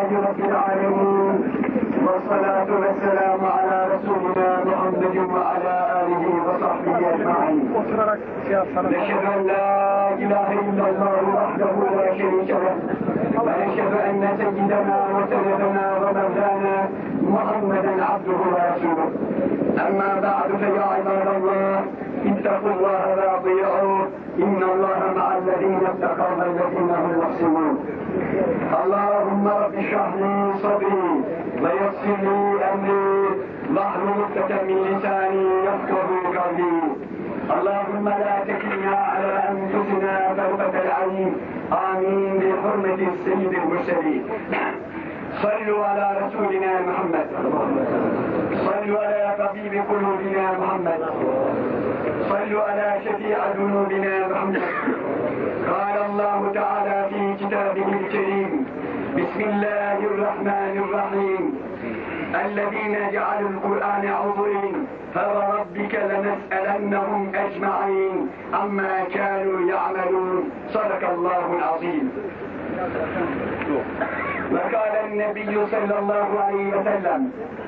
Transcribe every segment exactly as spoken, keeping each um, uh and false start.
لله رب العالمين والصلاة والسلام على رسولنا محمد وعلى آله وصحبه أجمعين. نشهد أن لا إله إلا الله وحده لا شريك له ونشهد أن سيدنا وسيدنا ومولانا محمدا عبده ورسوله. أما بعد فيا عباد الله اتقوا الله واطيعوه إن الله مع الذين اتقوا والذين هم محسنون. اللهم رب اشرح لي صدري ويسر لي أمري واحلل عقدة من لساني يفقهوا قولي. اللهم لا تكلنا على أنفسنا طرفة العين آمين بحرمة السيد المرسلين. صلوا على رسولنا محمد، صلوا على طبيب قلوبنا محمد، صلوا على شفيع ذنوبنا محمد. قال الله تعالى في كتابه الكريم بسم الله الرحمن الرحيم الذين جعلوا القرآن عضوين فوربك لنسألنهم أجمعين عما كانوا يعملون. صدق الله العظيم. وقال النبي صلى الله عليه وسلم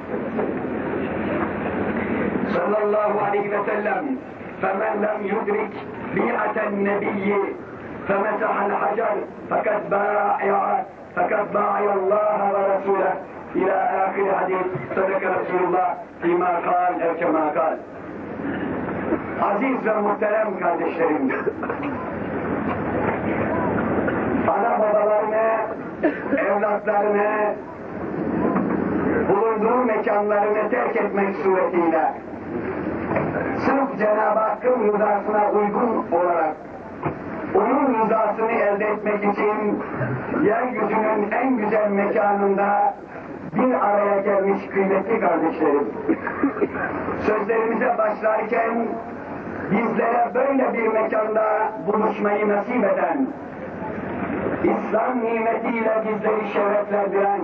صلى الله عليه وسلم فمن لم يدرك بيعة النبي فمسح الحجر فقد بايع فقد بايع الله ورسوله إلى آخر حديث. صدق رسول الله فيما قال أو كما قال. Aziz ve muhterem kardeşlerim, ana babalarını, evlatlarını, bulunduğu mekanlarını terk etmek suretiyle sırf Cenab-ı Hakk'ın rızasına uygun olarak onun rızasını elde etmek için yeryüzünün en güzel mekanında bir araya gelmiş kıymetli kardeşlerim. Sözlerimize başlarken bizlere böyle bir mekanda buluşmayı nasip eden, İslam nimetiyle bizleri şereflendiren,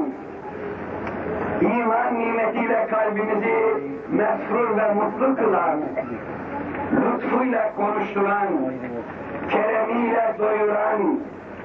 iman nimetiyle kalbimizi mesrur ve mutlu kılan, lütfuyla konuşturan, keremiyle doyuran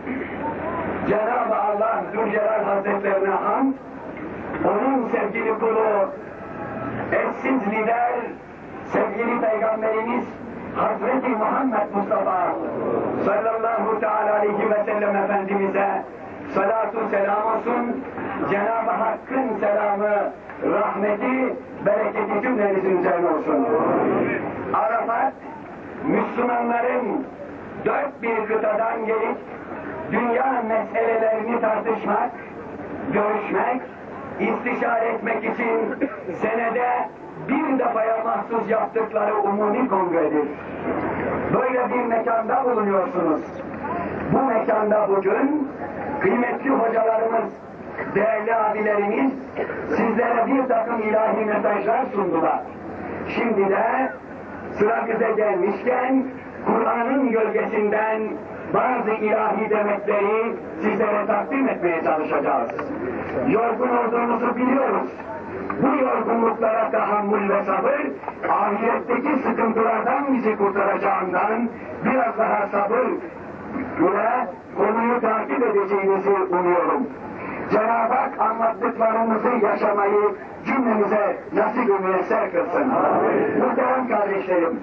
Cenab-ı Allah Zülcelal Hazretlerine hamd, onun sevgili kulu, eşsiz lider, sevgili Peygamberimiz Hazreti Muhammed Mustafa sallallahu teala aleyhi ve sellem Efendimiz'e salatu selam olsun. Cenab-ı Hakk'ın selamı, rahmeti, bereketi cümlenizin üzerine olsun. Arafat, Müslümanların dört bir kıtadan gelip dünya meselelerini tartışmak, görüşmek, istişare etmek için senede bir defaya mahsus yaptıkları umumi kongredir. Böyle bir mekanda bulunuyorsunuz. Bu mekanda bugün kıymetli hocalarımız, değerli abilerimiz sizlere bir takım ilahi mesajlar sundular. Şimdi de sıra bize gelmişken Kur'an'ın gölgesinden bazı ilahi demekleri sizlere takdim etmeye çalışacağız. Yorgun olduğunuzu biliyoruz. Bu yorgunluklara tahammül ve sabır, ahiretteki sıkıntılardan bizi kurtaracağından biraz daha sabır ile konuyu takip edeceğinizi umuyorum. Cenab-ı Hak anlattıklarımızı yaşamayı cümlemize nasip-i müyesser kılsın. Muhterem kardeşlerim,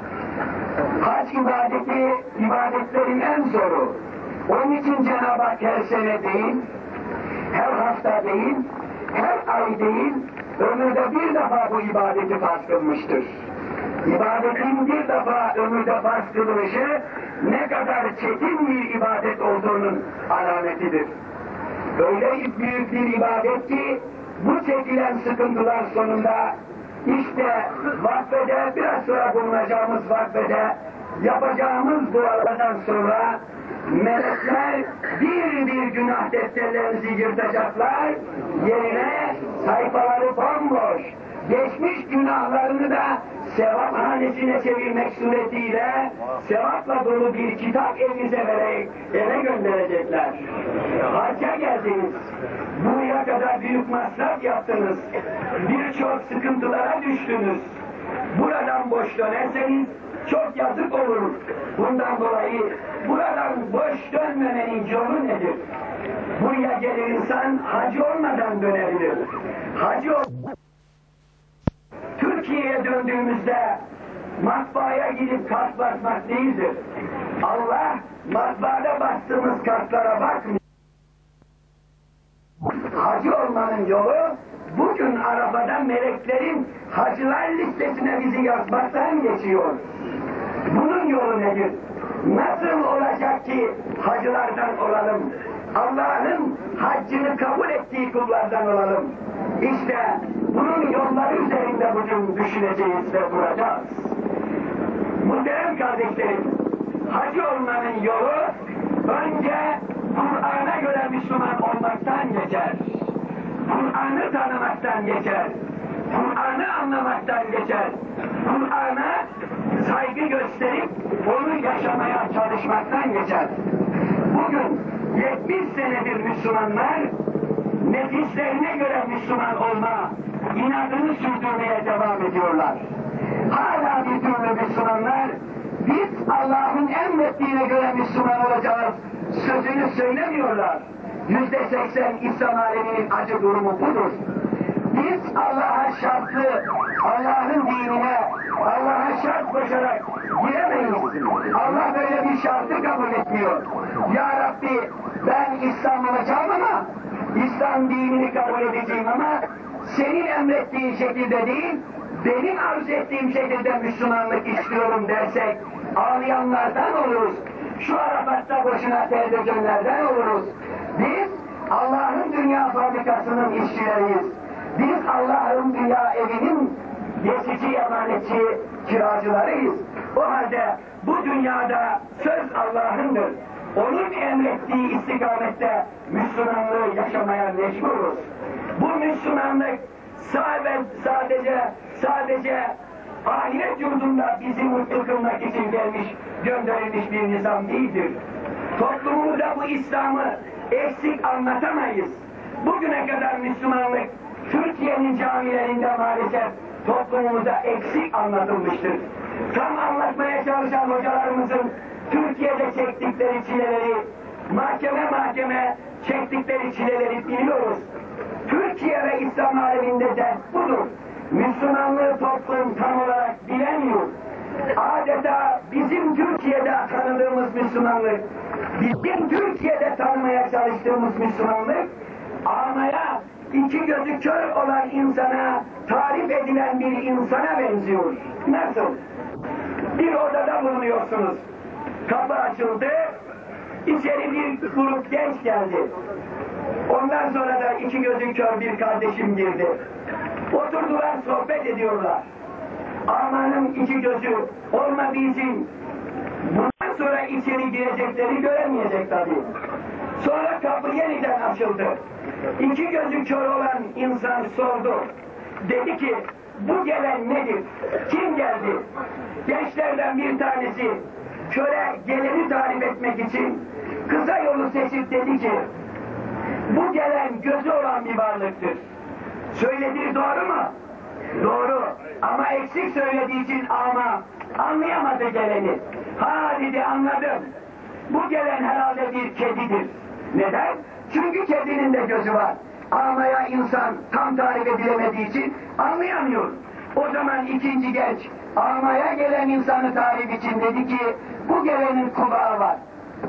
hac ibadeti, ibadetlerin en zoru. Onun için Cenab-ı Hak her sene değil, her hafta değil, her ay değil, ömürde bir defa bu ibadeti farz kılmıştır. İbadetin bir defa ömürde farz kılınışı ne kadar çetin bir ibadet olduğunun alametidir. Öyle büyük bir ibadet ki bu çekilen sıkıntılar sonunda işte vakfede, biraz sonra bulunacağımız vakfede yapacağımız dualardan sonra melekler bir bir günah defterlerinizi yırtacaklar, yerine sayfaları bomboş, geçmiş günahlarını da sevaphanesine çevirmek suretiyle sevapla dolu bir kitap elinize vererek eve gönderecekler. Hacca geldiniz, buraya kadar büyük masraf yaptınız, birçok sıkıntılara düştünüz. Buradan boş dönerseniz çok yazık olur. Bundan dolayı buradan boş dönmemenin yolu nedir? Buraya gelir insan hacı olmadan dönebilir. Hacı ol... Türkiye'ye döndüğümüzde matbaaya gidip kart basmak değildir. Allah matbaada bastığımız kartlara bakmıyor. Hacı olmanın yolu bugün arabada meleklerin hacılar listesine bizi yazmaktan geçiyor. Bunun yolu nedir? Nasıl olacak ki hacılardan olalım? Allah'ın haccını kabul ettiği kullardan olalım. İşte bunun yolları üzerinde bugün düşüneceğiz ve duracağız. Muhterem kardeşlerim, hacı olmanın yolu önce Kur'an'a göre Müslüman olmaktan geçer. Kur'an'ı tanımaktan geçer. Kur'an'ı anlamaktan geçer. Kur'an'a saygı gösterip onu yaşamaya çalışmaktan geçer. Bugün yetmiş senedir Müslümanlar nefislerine göre Müslüman olma inadını sürdürmeye devam ediyorlar. Hala bir türlü Müslümanlar biz Allah'ın emrettiğine göre Müslüman olacağız sözünü söylemiyorlar. Yüzde seksen İslam aleminin acı durumu budur. Biz Allah'a şartlı, Allah'ın dinine, Allah'a şart koşarak giremeyiz. Allah böyle bir şartı kabul etmiyor. Ya Rabbi ben İslam olacağım ama, İslam dinini kabul edeceğim ama senin emrettiğin şekilde değil, benim arzu ettiğim şekilde Müslümanlık istiyorum dersek ağlayanlardan oluruz. Şu Arafat'ta boşuna ter dökenlerden oluruz. Biz Allah'ın dünya fabrikasının işçileriyiz. Biz Allah'ın dünya evinin geçici emanetçi kiracılarıyız. O halde bu dünyada söz Allah'ındır. Onun emrettiği istikamette Müslümanlığı yaşamaya mecburuz. Bu Müslümanlık sadece sadece ahiret yurdunda bizi mutlu kılmak için gelmiş, gönderilmiş bir nizam değildir. Toplumumuzda bu İslam'ı eksik anlatamayız. Bugüne kadar Müslümanlık Türkiye'nin camilerinde maalesef toplumumuza eksik anlatılmıştır. Tam anlatmaya çalışan hocalarımızın Türkiye'de çektikleri çileleri, mahkeme mahkeme çektikleri çileleri biliyoruz. Türkiye ve İslam aleminde de budur. Müslümanlığı toplum tam olarak bilemiyor. Adeta bizim Türkiye'de tanıdığımız Müslümanlık, bizim Türkiye'de tanımaya çalıştığımız Müslümanlık, amaya, iki gözü kör olan insana, tarif edilen bir insana benziyor. Nasıl? Bir odada bulunuyorsunuz. Kapı açıldı, içeri bir grup genç geldi. Ondan sonra da iki gözü kör bir kardeşim girdi. Oturdular, sohbet ediyorlar. Amanın iki gözü olmadığı için bundan sonra içeri girecekleri göremeyecek tabii. Sonra kapı yeniden açıldı. İki gözü kör olan insan sordu. Dedi ki, bu gelen nedir? Kim geldi? Gençlerden bir tanesi köre geleni tarif etmek için kısa yolu seçip dedi ki, bu gelen gözü olan bir varlıktır. Söylediği doğru mu? Doğru. Ama eksik söylediği için ama anlayamadı geleni. Ha dedi, anladım. Bu gelen herhalde bir kedidir. Neden? Çünkü kedinin de gözü var. Amaya insan tam tarif edilemediği için anlayamıyor. O zaman ikinci genç amaya gelen insanı tarif için dedi ki, bu gelenin kulağı var.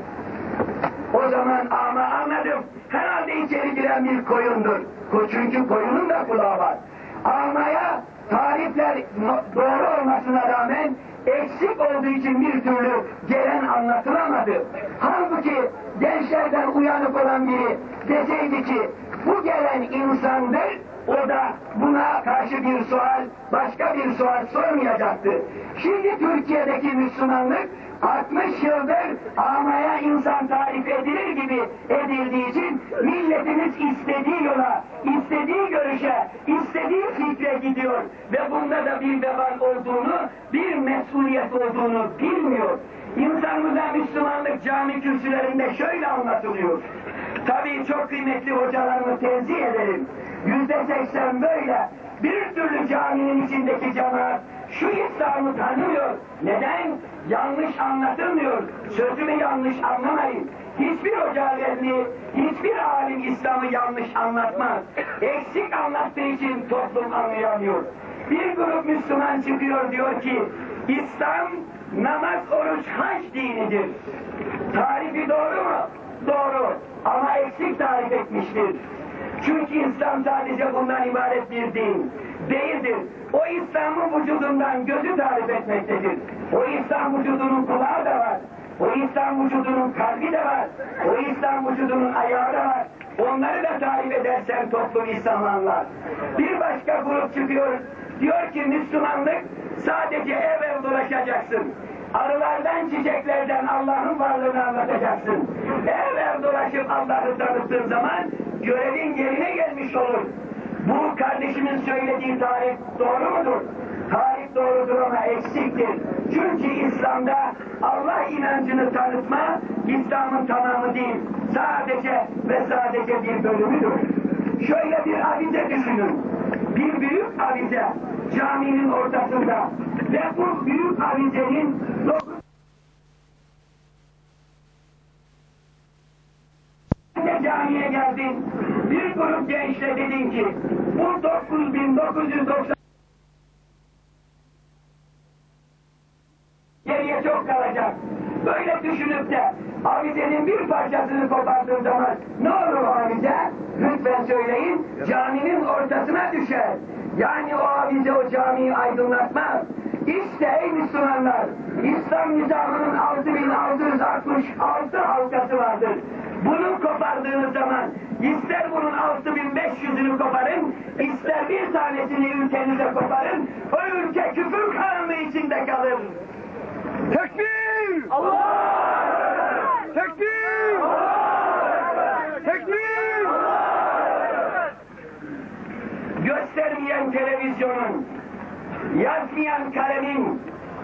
O zaman ama anladım. Herhalde içeri giren bir koyundur. Çünkü koyunun da kulağı var. Amaya tarifler doğru olmasına rağmen eksik olduğu için bir türlü gelen anlatılamadı. Halbuki gençlerden uyanık olan biri deseydi ki bu gelen insandır, o da buna karşı bir sual, başka bir sual sormayacaktı. Şimdi Türkiye'deki Müslümanlık altmış yıldır amaya insan tarif edilir gibi edildiği için milletimiz istediği yola, istediği görüşe, istediği fikre gidiyor ve bunda da bir vebal olduğunu, bir mesuliyet olduğunu bilmiyor. İnsanımıza Müslümanlık cami kürsülerinde şöyle anlatılıyor. Tabii çok kıymetli hocalarımı tenzih ederim. Yüzde seksen böyle. Bir türlü caminin içindeki cemaat şu İslam'ı tanımıyor. Neden? Yanlış anlatılmıyor. Sözümü yanlış anlamayın. Hiçbir hoca efendi, hiçbir alim İslam'ı yanlış anlatmaz. Eksik anlattığı için toplum anlayamıyor. Bir grup Müslüman çıkıyor diyor ki İslam namaz, oruç, hac dinidir. Tarifi doğru mu? Doğru. Ama eksik tarif etmiştir. Çünkü İslam sadece bundan ibaret bir din değildir. O İslam'ın vücudundan gözü tarif etmektedir. O İslam vücudunun kulağı da var. O İslam vücudunun kalbi de var. O İslam vücudunun ayağı da var. Onları da tarif edersen toplum İslam'ı anlar. Bir başka grup çıkıyor. Diyor ki Müslümanlık sadece ev ev dolaşacaksın. Arılardan, çiçeklerden Allah'ın varlığını anlatacaksın. Ev ev dolaşıp Allah'ı tanıttığın zaman görevin yerine gelmiş olur. Bu kardeşimin söylediği tarif doğru mudur? Tarif doğrudur ama eksiktir. Çünkü İslam'da Allah inancını tanıtma, İslam'ın tamamı değil. Sadece ve sadece bir bölümüdür. Şöyle bir avize düşünün. Bir büyük avize caminin ortasında ve bu büyük avizenin dokuz camiye geldin. Bir grup gençle dedin ki bu dokuz bin dokuz yüz doksan geriye çok kalacak. Böyle düşünüp de avizenin bir parçasını kopardığın zaman ne olur o avize? Lütfen söyleyin, caminin ortasına düşer. Yani o avize o camiyi aydınlatmaz. İşte ey Müslümanlar, İslam nizamının altı bin altı yüz altmış altı halkası vardır. Bunu kopardığınız zaman ister bunun altı bin beş yüzünü koparın, ister bir tanesini ülkenize koparın, o ülke küfür karanlığı içinde kalır. Tekbir! Allah! Tekbir! Allah! Tekbir! Allah! Göstermeyen televizyonun, yazmayan kalemin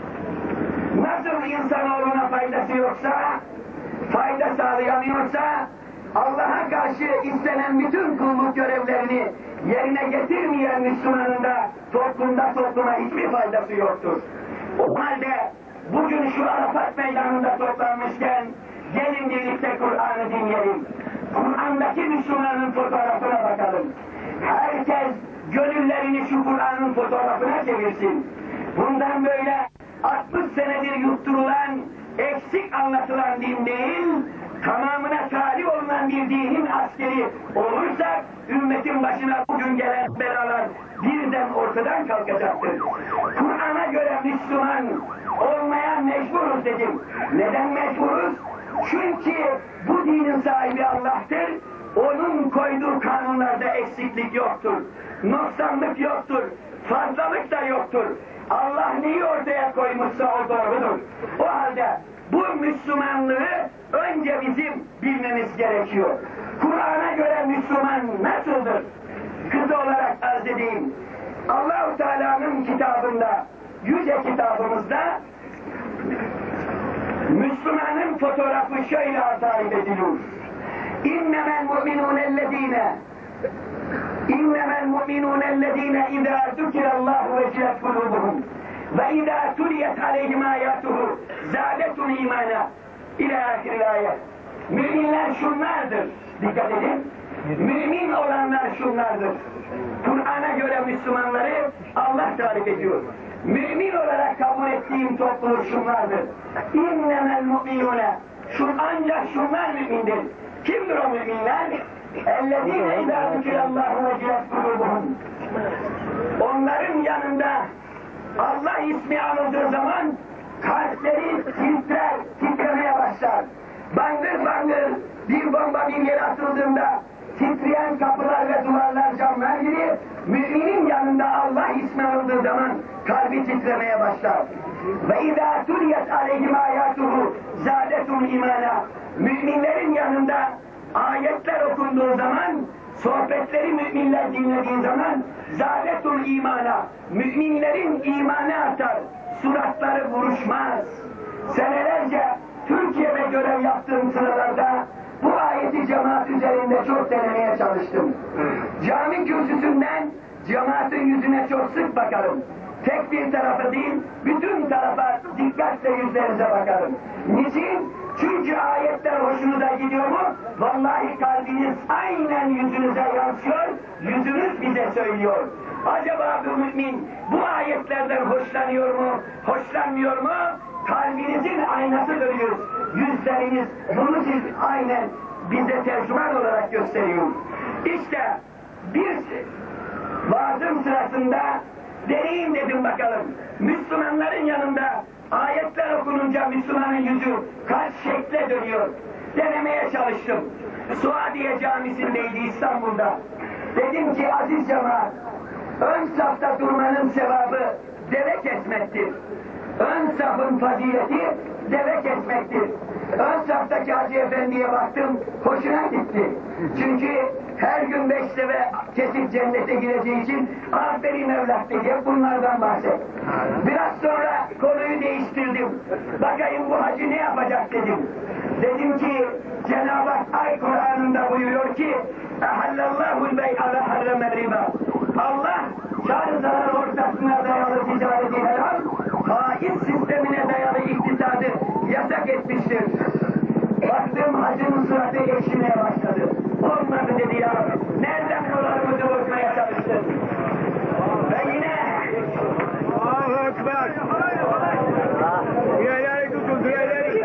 nasıl insanoğluna faydası yoksa, fayda sağlayamıyorsa, Allah'a karşı istenen bütün kulluk görevlerini yerine getirmeyen Müslümanın da toplumda topluma hiçbir faydası yoktur. O halde bugün şu Arafat meydanında toplanmışken gelin birlikte Kur'an'ı dinleyelim. Kur'an'daki Müslümanın fotoğrafına bakalım. Herkes gönüllerini şu Kur'an'ın fotoğrafına çevirsin. Bundan böyle altmış senedir yutturulan, eksik anlatılan din değil, tamamına talip olunan bir dinin askeri olursak, ümmetin başına bugün gelen belalar birden ortadan kalkacaktır. Kur'an'a göre Müslüman olmaya mecburuz dedim. Neden mecburuz? Çünkü bu dinin sahibi Allah'tır. Onun koyduğu kanunlarda eksiklik yoktur. Noksanlık yoktur. Fazlalık da yoktur. Allah neyi ortaya koymuşsa o doğrudur. O halde bu Müslümanlığı önce bizim bilmemiz gerekiyor. Kur'an'a göre Müslüman nasıldır? Kısa olarak arz edeyim. Allah-u Teala'nın kitabında, yüce kitabımızda Müslümanın fotoğrafı şöyle tarif edilir. İnnemel mu'minûnellezîne İnnemel mu'minûnellezîne izâ zükirallâhu vecilet kulûbuhum ve izâ tuliyet aleyhim âyâtuhu zâdetum îmâna ilâ ahiril âyet. Müminler şunlardır. Dikkat edin. Mümin olanlar şunlardır. Kur'an'a göre Müslümanları Allah tarif ediyor. Mümin olarak kabul ettiğim topluluk şunlardır. İnnemel mu'minûne. Şu ancak şunlar mümindir. Kimdir o müminler? اَلَّذ۪ينَ اِذَا ذُكِرَ اللّٰهُ وَجِلَتْ قُلُوبُهُمْ. Onların yanında Allah ismi anıldığı zaman kalpleri titrer, titremeye başlar. Bangır bangır bir bomba bir yere atıldığında titreyen kapılar ve duvarlar camlar gibi müminin yanında Allah ismi anıldığı zaman kalbi titremeye başlar. Ve izâ tuliyet aleyhim âyâtuhu zâdetum imâna. Müminlerin yanında ayetler okunduğu zaman, sohbetleri müminler dinlediği zaman zâdetum imâna. Müminlerin imanı artar. Suratları buruşmaz. Senelerce Türkiye'de görev yaptığım sıralarda bu ayeti cemaat üzerinde çok denemeye çalıştım. Cami kürsüsünden cemaatin yüzüne çok sık bakarım. tek bir tarafa değil, bütün tarafa dikkatle yüzlerinize bakalım. Niçin? Çünkü ayetler hoşunuza gidiyor mu? Vallahi kalbiniz aynen yüzünüze yansıyor, yüzünüz bize söylüyor. Acaba bu mümin bu ayetlerden hoşlanıyor mu, hoşlanmıyor mu? Kalbinizin aynasıdır yüz. Yüzleriniz, bunu siz aynen bize tercüman olarak gösteriyor. İşte bir vaazım sırasında deneyim dedim bakalım. Müslümanların yanında ayetler okununca Müslümanın yüzü kaç şekle dönüyor. Denemeye çalıştım. Suadiye Camisi'ndeydi İstanbul'da. Dedim ki aziz cemaat, ön safta durmanın sevabı deve kesmektir. Ön safın fazileti deve kesmektir. Ön saftaki Hacı Efendi'ye baktım, hoşuna gitti. Çünkü her gün beş deve kesip cennete gireceği için aferin evlat dedi, hep bunlardan bahset. Biraz sonra konuyu değiştirdim. Bakayım bu hacı ne yapacak dedim. Dedim ki Cenab-ı Hak ay Kur'an'ında buyuruyor ki اَحَلَّاللّٰهُ الْبَيْعَ وَحَرَّمَ الرِّبَى. Allah kar zarar ortasına dayalı ticareti helal, faiz sistemine dayalı iktisadı yasak etmiştir. Baktım hacının suratı ekşimeye başladı. Olmadı dedi ya. Nereden dolarımızı bozmaya çalıştın? Ve yine Allahu Ekber. Üyeleri tutun, üyeleri.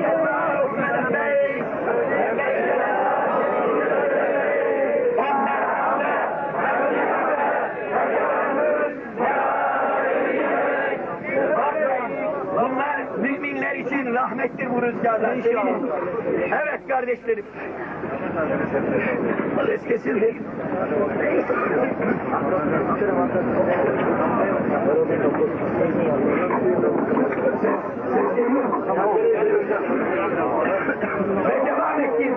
Bunlar müminler için rahmettir bu rüzgarlar. Evet kardeşlerim. Ses kesildi. Ve devam ettim.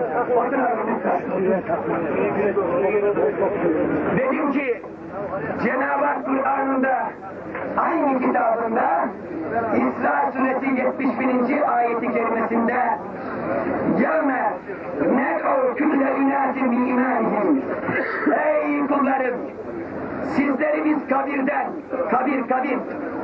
Dedim ki Cenab-ı Hak Kur'an'ında aynı kitabında İsra suresi yetmiş birinci ayeti kerimesinde يَوْمَ نَدْعُوا كُلَّ اُنَاسٍ بِاِمَانِهِمْ. Ey kullarım! Sizleri biz kabirden, kabir kabir,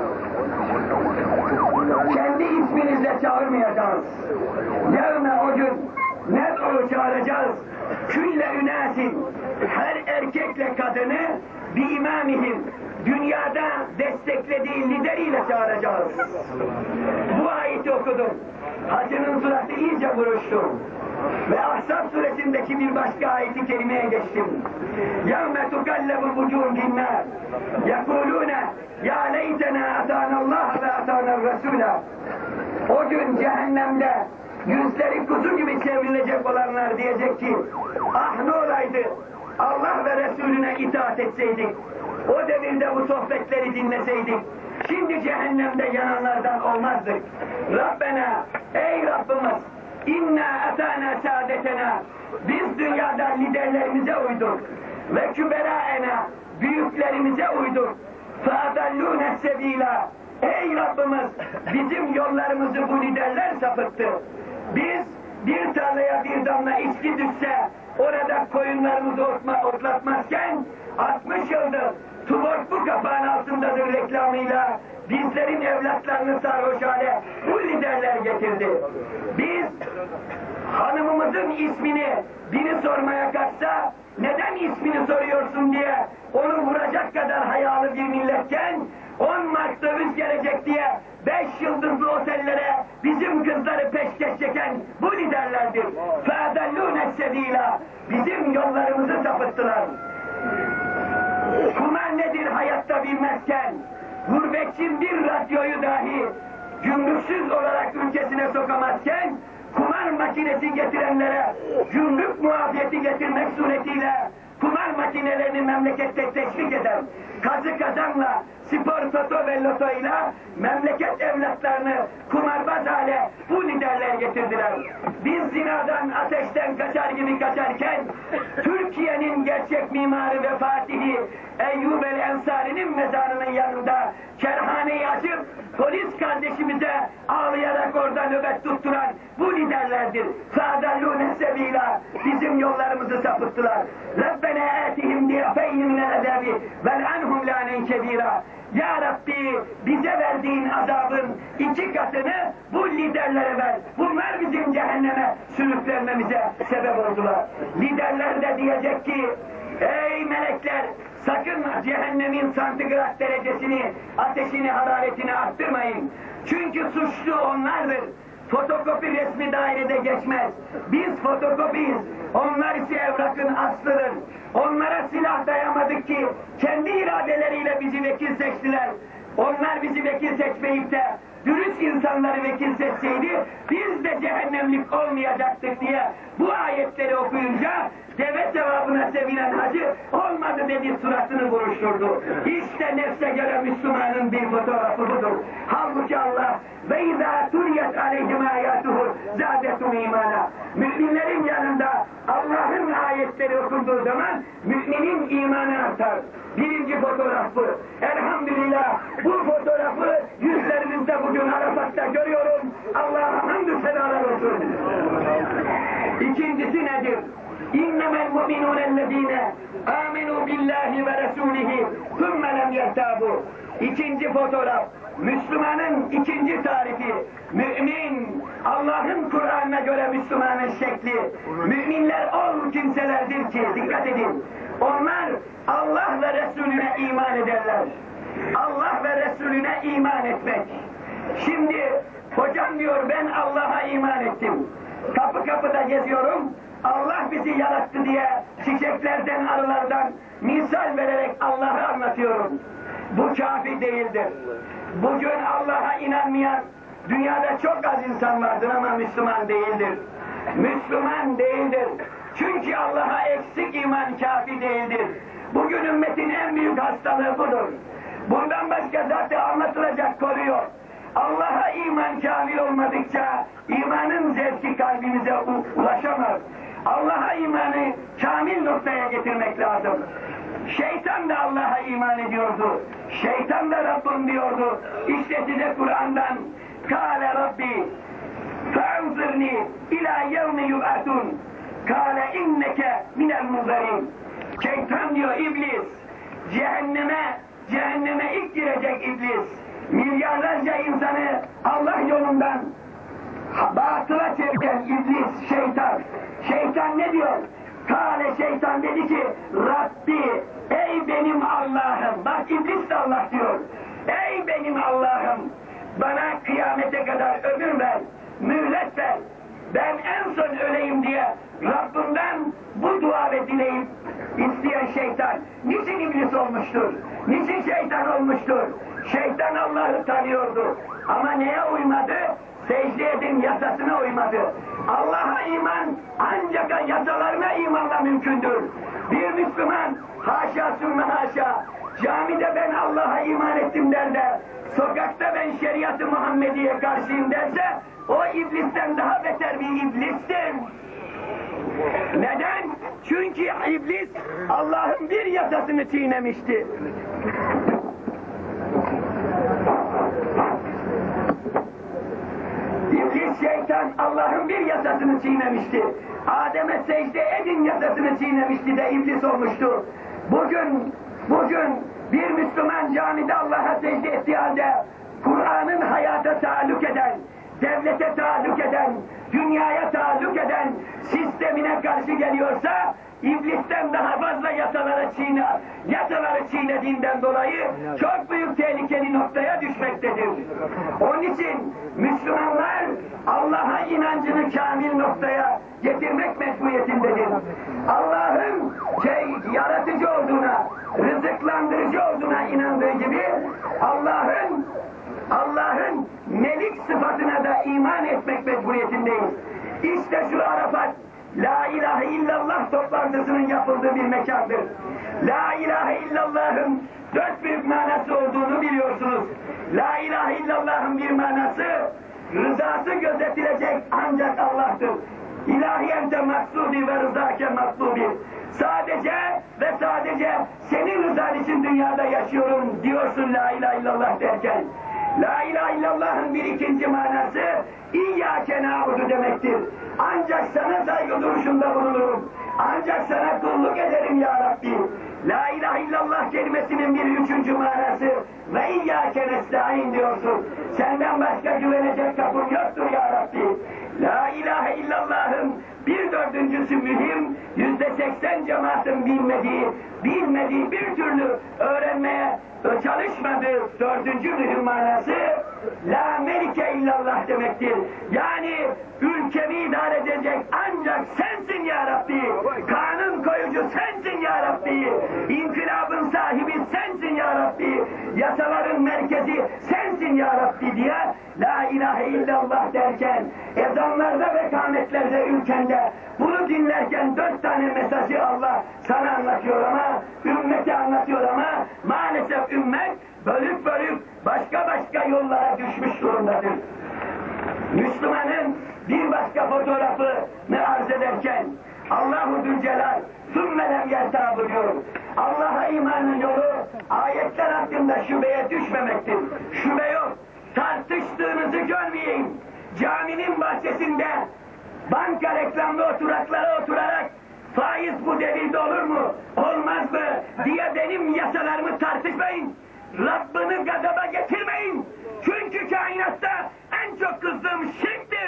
kendi isminizle çağırmayacağız. Yarına o gün ned'u çağıracağız. Külle ünasin, her erkekle kadını bir imamihim, dünyada desteklediği lideriyle çağıracağız. Bu ayeti okudum. Hacının suratı iyice buruştu. Ve Ahzab suresindeki bir başka ayeti kerimeye geçtim. يَوْمَ تُكَلَّبُ الْوُجُوهُ بِالنَّارِ يَقُولُونَ يَا لَيْتَنَا أَتَانَ اللّٰهَ وَأَتَانَ الرَّسُولَ. O gün cehennemde yüzleri kuzu gibi çevrilecek olanlar diyecek ki, ah ne olaydı Allah ve Resulüne itaat etseydik, o devirde bu sohbetleri dinleseydik, şimdi cehennemde yananlardan olmazdık. Rabbena, ey Rabbimiz, inna atana saadetena, biz dünyada liderlerimize uyduk ve küberaena, büyüklerimize uyduk. Fâdallûne sebîlâ, ey Rabbimiz, bizim yollarımızı bu liderler sapıttı. Biz bir tarlaya bir damla içki düşse orada koyunlarımızı otma, otlatmazken altmış yıldır Tuborg bu kapağın altındadır reklamıyla bizlerin evlatlarını sarhoş hale bu liderler getirdi. Biz hanımımızın ismini biri sormaya kalksa neden ismini soruyorsun diye onu vuracak kadar hayalı bir milletken on Mart döviz gelecek diye beş yıldızlı otellere bizim kızları peşkeş çeken bu liderlerdir. فَاَدَلُّونَ السَّب۪يلَ, bizim yollarımızı sapıttılar. Kumar nedir hayatta bilmezken, gurbetçi bir radyoyu dahi gümrüksüz olarak ülkesine sokamazken, kumar makinesi getirenlere gümrük muafiyeti getirmek suretiyle kumar makinelerini memlekette teşvik eder. Kazı kazanla, spor toto ve lotoyla memleket evlatlarını kumarbaz hale bu liderler getirdiler. Biz zinadan, ateşten kaçar gibi kaçarken Türkiye'nin gerçek mimarı ve fatihi Eyyub el-Ensari'nin mezarının yanında kerhaneyi açıp polis kardeşimize ağlayarak orada nöbet tutturan bu liderlerdir. فَاَدَلُّونَ السَّب۪يلَ, bizim yollarımızı sapıttılar. رَبَّنَا اَتِهِمْ دِيَفَيْنِ aleyhim minel azabi vel'anhum lanen kebira. Ya Rabbi, bize verdiğin azabın iki katını bu liderlere ver. Bunlar bizim cehenneme sürüklenmemize sebep oldular. Liderler de diyecek ki, ey melekler, sakın cehennemin santigrat derecesini, ateşini, hararetini arttırmayın. Çünkü suçlu onlardır. Fotokopi resmi dairede geçmez. Biz fotokopiyiz. Onlar ise evrakın aslıdır. Onlara silah dayamadık ki kendi iradeleriyle bizi vekil seçtiler. Onlar bizi vekil seçmeyip de dürüst insanları vekil seçseydi biz de cehennemlik olmayacaktık diye bu ayetleri okuyunca deve sevabına sevinen hacı olmadı dedi, suratını buruşturdu. İşte nefse göre Müslümanın bir fotoğrafı budur. Halbuki Allah ve izâ turiyet aleyhim âyâtuhu zâdetum imana. Müminlerin yanında Allah'ın ayetleri okunduğu zaman müminin imanı artar. Birinci fotoğraf bu. Elhamdülillah bu fotoğrafı yüzlerimizde bugün Arafat'ta görüyorum. Allah'a hamdü senalar olsun. İkincisi nedir? İnnemel mu'minûnellezîne âmenû billâhi ve resûlihi thumme lem yertâbû. İkinci fotoğraf. Müslümanın ikinci tarifi. Mümin, Allah'ın Kur'an'ına göre Müslümanın şekli. Müminler o kimselerdir ki, dikkat edin. Onlar Allah ve Resulüne iman ederler. Allah ve Resulüne iman etmek. Şimdi hocam diyor, ben Allah'a iman ettim. Kapı kapıda geziyorum. Allah bizi yarattı diye çiçeklerden, arılardan misal vererek Allah'ı anlatıyorum. Bu kafi değildir. Bugün Allah'a inanmayan dünyada çok az insan vardır ama Müslüman değildir. Müslüman değildir. Çünkü Allah'a eksik iman kafi değildir. Bugün ümmetin en büyük hastalığı budur. Bundan başka zaten anlatılacak konu yok. Allah'a iman kamil olmadıkça imanın zevki kalbimize ulaşamaz. Allah'a imanı kamil noktaya getirmek lazım. Şeytan da Allah'a iman ediyordu. Şeytan da Rabbim diyordu. İşte size Kur'an'dan Kâle Rabbi fe'anzirni ilâ yevmi yub'atun Kâle inneke minel munzarin. Şeytan diyor, iblis, cehenneme, cehenneme ilk girecek iblis. Milyarlarca insanı Allah yolundan batıla çeviren iblis, şeytan. Şeytan ne diyor? Kâle, şeytan dedi ki, Rabbi, ey benim Allah'ım. Bak, iblis de Allah diyor. Ey benim Allah'ım, bana kıyamete kadar ömür ver, mühlet ver. Ben en son öleyim diye Rabbimden bu dua ve dileyip isteyen şeytan niçin iblis olmuştur? Niçin şeytan olmuştur? Şeytan Allah'ı tanıyordu. Ama neye uymadı? Secde edin yasasına uymadı. Allah'a iman ancak yasalarına imanla mümkündür. Bir Müslüman haşa sümme haşa camide ben Allah'a iman ettim der de sokakta ben şeriat-ı Muhammediye karşıyım derse o iblisten daha beter bir iblistir. Neden? Çünkü iblis Allah'ın bir yasasını çiğnemişti. İblis, şeytan Allah'ın bir yasasını çiğnemişti. Adem'e secde edin yasasını çiğnemişti de iblis olmuştu. Bugün, bugün bir Müslüman camide Allah'a secde ettiği halde Kur'an'ın hayata taalluk eden, devlete taalluk eden, dünyaya taalluk eden sistemine karşı geliyorsa İblisten daha fazla yasaları çiğne, yasaları çiğnediğinden dolayı çok büyük tehlikeli noktaya düşmektedir. Onun için Müslümanlar Allah'a inancını kamil noktaya getirmek mecburiyetindedir. Allah'ın şey, yaratıcı olduğuna, rızıklandırıcı olduğuna inandığı gibi Allah'ın Allah'ın melik sıfatına da iman etmek mecburiyetindeyiz. İşte şu Arafat La ilahe illallah toplantısının yapıldığı bir mekandır. La ilahe illallah'ın dört büyük manası olduğunu biliyorsunuz. La ilahe illallah'ın bir manası, rızası gözetilecek ancak Allah'tır. İlahi ente maksudi ve rızake maksubi. Sadece ve sadece senin rızan için dünyada yaşıyorum diyorsun la ilahe illallah derken. La ilahe illallah'ın bir ikinci manası İyyâke nâbudu demektir. Ancak sana saygı duruşunda bulunurum. Ancak sana kulluk ederim ya Rabbi. La ilahe illallah kelimesinin bir üçüncü manası ve iyyâke nestaîn diyorsun. Senden başka güvenecek kapım yoktur ya Rabbi. La ilahe illallah'ın bir dördüncüsü mühim, yüzde seksen cemaatin bilmediği, bilmediği bir türlü öğrenmeye çalışmadığı dördüncü mühim manası La melike illallah demektir. Yani ülkemi idare edecek ancak sensin ya Rabbi. Kanun koyucu sensin ya Rabbi. İnkılabın sahibi sensin ya Rabbi. Yasaların merkezi sensin ya Rabbi diye La ilahe illallah derken ezanlarda ve kâmetlerde ülkende bunu dinlerken dört tane mesajı Allah sana anlatıyor ama ümmete anlatıyor ama maalesef ümmet bölük bölük başka başka yollara düşmüş durumdadır. Müslümanın bir başka fotoğrafını arz ederken Allahu Zülcelal sümmelen yertabı diyor. Allah'a imanın yolu ayetler hakkında şüpheye düşmemektir. Şüphe yok. Tartıştığınızı görmeyeyim. Caminin bahçesinde banka reklamlı oturaklara oturarak faiz bu devirde olur mu, olmaz mı diye benim yasalarımı tartışmayın. Rabbini gazaba getirmeyin. Çünkü kainatta en çok kızdığım şirktir.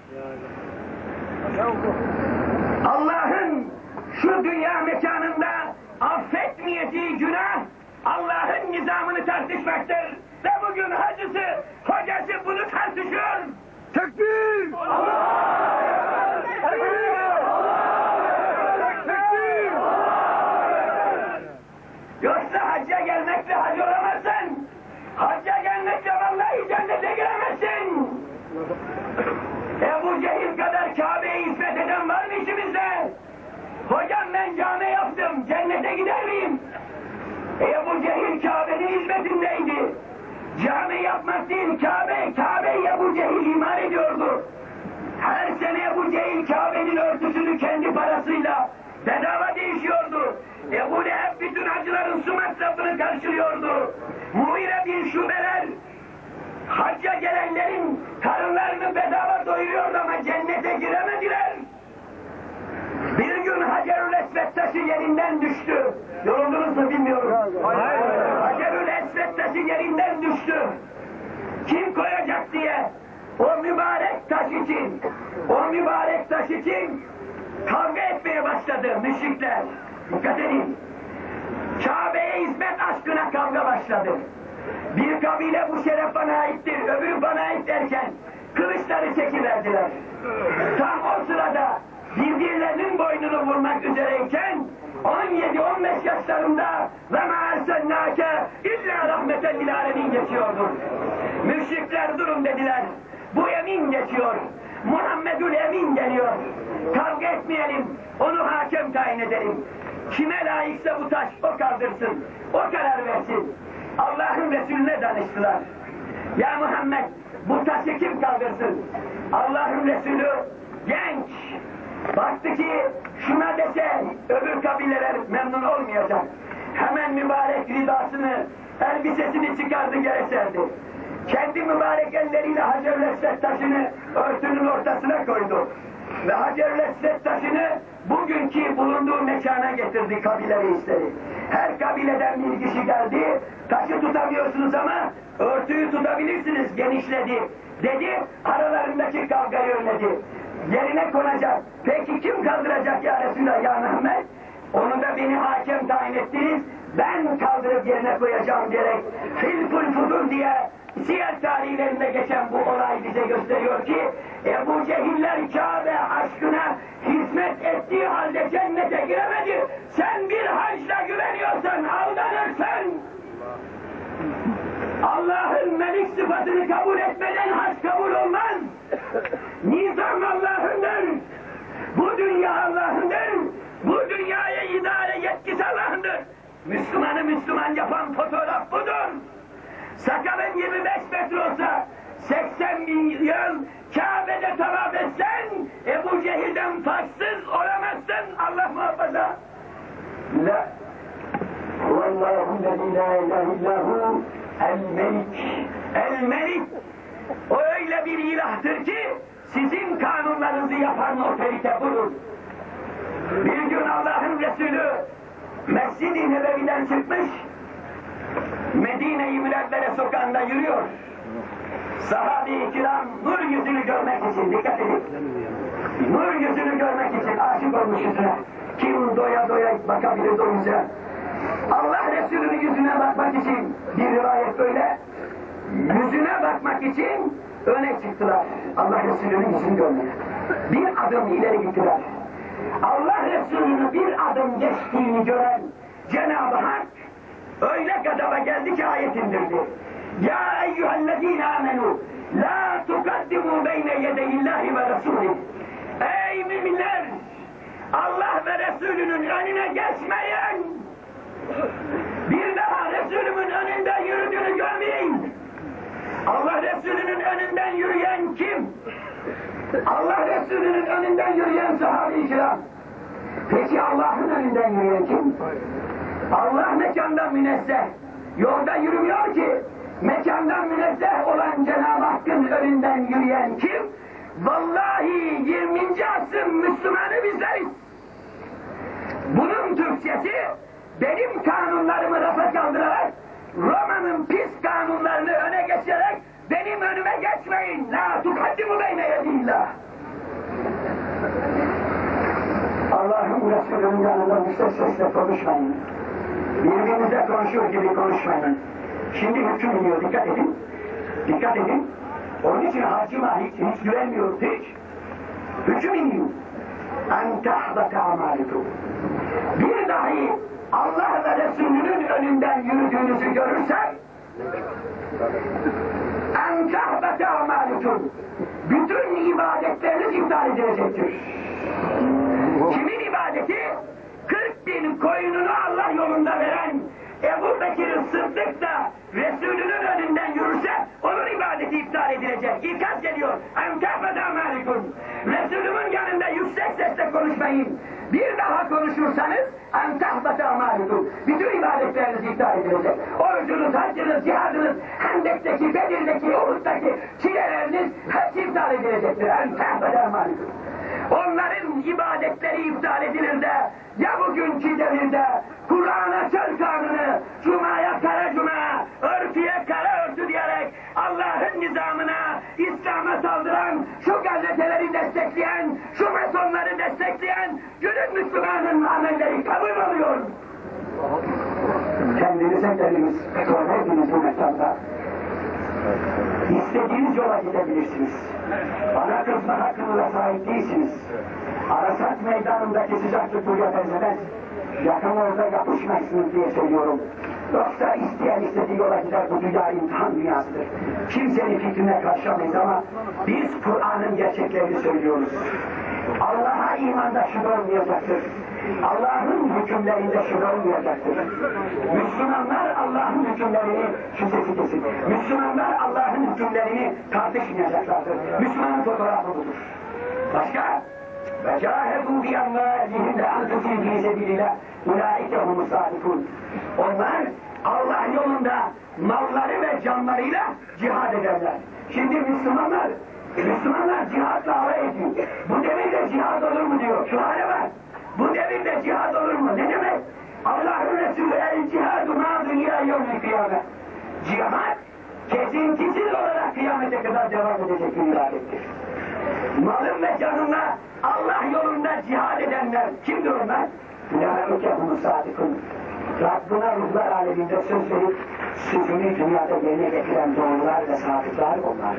Allah'ın şu dünya mekanında affetmeyeceği günah Allah'ın nizamını tartışmaktır. Ve bugün hacısı, hocası bunu tartışıyor. Tekbir! Allah! Tekbir! Tekbir! Yoksa hacca gelmekle hacı olamazsın. Hacca gelmekle vallahi cennete giremezsin. Ebu Cehil kadar Kabe'ye hizmet eden var mı içimizde? Hocam ben cami yaptım, cennete gider miyim? Ebu Cehil Kabe'nin hizmetindeydi. Cami yapmak değil, Kabe, Kabe'yi Ebu Cehil iman ediyordu. Her sene Ebu Cehil Kabe'nin örtüsünü kendi parasıyla bedava değişiyordu. Ebu Leheb bütün hacıların su masrafını karşılıyordu. Muhire bin Şubeler hacca gelenlerin karınlarını bedava doyuruyordu ama cennete giremediler. Bir gün Hacerül Esved taşı yerinden düştü. Yoruldunuz mu bilmiyorum. Hacerül Esved taşı yerinden düştü. Kim koyacak diye o mübarek taş için, o mübarek taş için kavga etmeye başladı müşrikler. Dikkat edin. Kabe'ye hizmet aşkına kavga başladı. Bir kabile bu şeref bana aittir, öbürü bana ait derken kılıçları çekiverdiler. Tam o sırada birbirlerinin boynunu vurmak üzereyken on yedi on beş yaşlarında ve mâersennâke illâ rahmeten lil âlemin geçiyordu. Müşrikler durun dediler. Bu emin geçiyor. Muhammedül Emin geliyor. Kavga etmeyelim. Onu hakem tayin edelim. Kime layıksa bu taş o kaldırsın. O karar versin. Allah'ın Resulüne danıştılar. Ya Muhammed bu taşı kim kaldırsın? Allah'ın Resulü genç. Baktı ki şuna dese öbür kabileler memnun olmayacak. Hemen mübarek ridasını, elbisesini çıkardı yere serdi. Kendi mübarek elleriyle Hacer-ül Esved taşını örtünün ortasına koydu. Ve Hacer-ül Esved taşını bugünkü bulunduğu mekana getirdi kabile reisleri. Her kabileden bir kişi geldi, taşı tutamıyorsunuz ama örtüyü tutabilirsiniz, genişledi. Dedi, aralarındaki kavgayı önledi. Yerine konacak. Peki kim kaldıracak ya Resulallah ya Muhammed? Onu da beni hakem tayin ettiniz, ben kaldırıp yerine koyacağım diyerek Hilful Fudur diye siyer tarihlerinde geçen bu olay bize gösteriyor ki Ebu Cehiller Kabe aşkına hizmet ettiği halde cennete giremedi. Sen bir hacla güveniyorsan aldanırsın. Allah'ın melik sıfatını kabul etmeden hac kabul olmaz. Nizam Allah'ındır. Bu dünya Allah'ındır. Bu dünyaya idare yetkisi Allah'ındır. Müslümanı Müslüman yapan fotoğraf budur. Sakalın yirmi beş metre olsa seksen bin yıl Kabe'de tavaf etsen Ebu Cehil'den farksız olamazsın. Allah muhafaza. La Vallahu lezî la ilahe illâhu el-melik. El-melik o öyle bir ilahtır ki sizin kanunlarınızı yapan otorite budur. Bir gün Allah'ın Resulü Mescid-i Nebevi'den çıkmış, Medine-i Münevvere sokağında yürüyor. Sahabe-i kiram nur yüzünü görmek için, dikkat edin. Nur yüzünü görmek için aşık olmuş yüzüne. Kim doya doya bakabilir o yüze? Allah Resulü'nün yüzüne bakmak için, bir rivayet böyle, yüzüne bakmak için öne çıktılar. Allah Resulü'nün yüzünü görmeye. Bir adım ileri gittiler. Allah Resulü'nü bir adım geçtiğini gören Cenab-ı Hak öyle gadaba geldi ki ayet indirdi. Ya eyyühellezine amenu la tukaddimu beyne yedeyillahi ve Resulih. Ey müminler! Allah ve Resulünün önüne geçmeyin! Bir daha Resulümün önünden yürüdüğünü görmeyin! Allah Resulünün önünden yürüyen kim? Allah Resulünün önünden yürüyen sahabe-i kiram. Peki Allah'ın önünden yürüyen kim? Allah mekandan münezzeh. Yolda yürümüyor ki. Mekandan münezzeh olan Cenab-ı Hakk'ın önünden yürüyen kim? Vallahi yirminci asrın Müslümanı bizleriz. Bunun Türkçesi benim kanunlarımı rafa kaldırarak Roma'nın pis kanunlarını öne geçirerek benim önüme geçmeyin. La tukaddimu beyne yedillah. Allah'ın Resulü'nün yanında yüksek sesle konuşmayın. Birbirinize konuşur gibi konuşmayın. Şimdi hüküm iniyor, dikkat edin. Dikkat edin. Onun için hakima hiç, hiç güvenmiyoruz hiç. Hüküm iniyor. En tahbete amalikum. Bir dahi Allah ve Resulünün önünden yürüdüğünüzü görürsem en tahbete amalikum. Bütün ibadetleriniz iptal edilecektir. Kimin ibadeti? kırk bin koyununu Allah yolunda veren Ebu Bekir'in Sıddık da Resulünün önünden yürürse onun ibadeti iptal edilecek. İkaz geliyor. En tahbete amalikum. Resulümün yanında yüksek sesle konuşmayın. Bir daha konuşursanız en tahbete amalikum. Bütün ibadetleriniz iptal edilecek. Orucunuz, haccınız, cihadınız, Hendek'teki, Bedir'deki, Uhud'daki çileleriniz hepsi iptal edilecektir. En tahbete amalikum. Onların ibadetleri iptal edilir de ya bugünkü devirde Kur'an'a çöl kanunu, Cuma'ya kara cuma, örtüye kara örtü diyerek Allah'ın nizamına, İslam'a saldıran, şu gazeteleri destekleyen, şu mesonları destekleyen günün Müslümanın amelleri kabul oluyor. Kendinize deriniz, hepiniz bu mekanda İstediğiniz yola gidebilirsiniz. Bana kızma hakkına sahip değilsiniz. Arasat meydanındaki sıcaklık buraya benzemez. Yakın orada yapışmazsınız diye söylüyorum. Yoksa isteyen istediği yola gider, bu dünya imtihan dünyasıdır. Kimsenin fikrine karşılamayız ama biz Kur'an'ın gerçeklerini söylüyoruz. Allah'a imanda şüphe olmayacaktır. Allah'ın hükümlerinde şüphe olmayacaktır. Müslümanlar Allah'ın hükümlerini, şu sesi kesin, Müslümanlar Allah'ın hükümlerini tartışmayacaklardır. Müslümanın fotoğrafı budur. Başka? وَجَاهَدُوا بِيَمَّالِهِمْ لَاَنْفُسِهِمْ فِي سَبِيلِ اللّٰهِ اُولَٰئِكَ هُمُ الصَّادِقُونَ. Onlar Allah yolunda malları ve canlarıyla cihad ederler. Şimdi Müslümanlar, Müslümanlar cihatla alay ediyor. Bu devirde cihad olur mu diyor. Şu hale bak. Bu devirde cihad olur mu? Ne demek? Allah'ın Resulü el cihadu ma dünya yevmi kıyamet. Cihad kesintisiz olarak kıyamete kadar devam edecek bir ibadettir. Malın ve canınla Allah yolunda cihad edenler kimdir onlar? Ulaike humus sadikun. Rabbına ruhlar aleminde söz verip sözünü dünyada yerine getiren doğrular ve sadıklar onlar.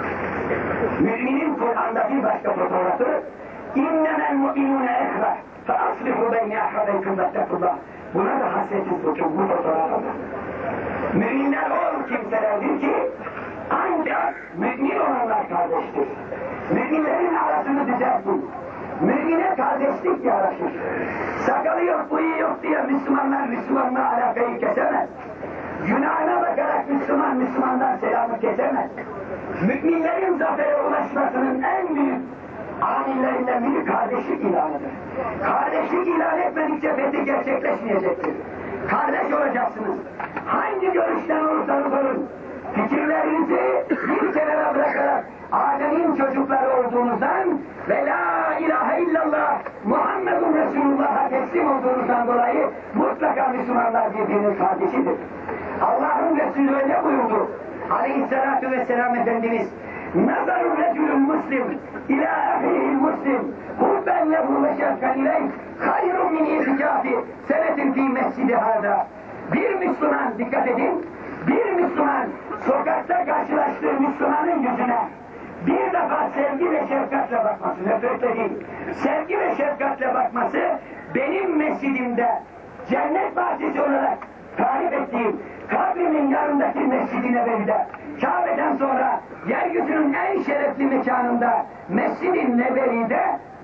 Müminin Kur'an'da bir başka fotoğrafı İnnemel mu'minûne ehve fe aslihu beyne ahvebeykum vettekullah. Buna da hasretiz bu, bu fotoğrafa da. Müminler o kimselerdir ki ancak mümin olanlar kardeştir. Müminlerin arasını düzeltin. Mümine kardeşlik yaraşır. Sakalı yok, bıyığı yok diye Müslümanlar Müslümanla alakayı kesemez. Günahına bakarak Müslüman Müslümandan selamı kesemez. Müminlerin zafere ulaşmasının en büyük amillerinden biri kardeşlik ilanıdır. Kardeşlik ilan etmedikçe fethi gerçekleşmeyecektir. Kardeş olacaksınız. Hangi görüşten olursanız olun, fikirlerinizi bir kenara bırakarak Adem'in çocukları olduğunuzdan ve la ilahe illallah Muhammed malum Resulullah'a teslim olduğunuzdan dolayı mutlaka Müslümanlar birbirinin kardeşidir. Allah'ın Resulü öyle buyurdu. Aleyhissalatu vesselam Efendimiz, nazarun reculun muslim ila ahihil muslim hubben lehu ve şefkan ileyh hayrun min itikafi senetin fi mescidi hâzâ. Bir Müslüman, dikkat edin, bir Müslüman sokakta karşılaştığı Müslümanın yüzüne bir defa sevgi ve şefkatle bakması, nefretle değil, sevgi ve şefkatle bakması benim mescidimde cennet bahçesi olarak tarif ettiğim kabrimin yanındaki Mescid-i Nebevi'de, Kabe'den sonra yeryüzünün en şerefli mekanında Mescid-i Nebevi'de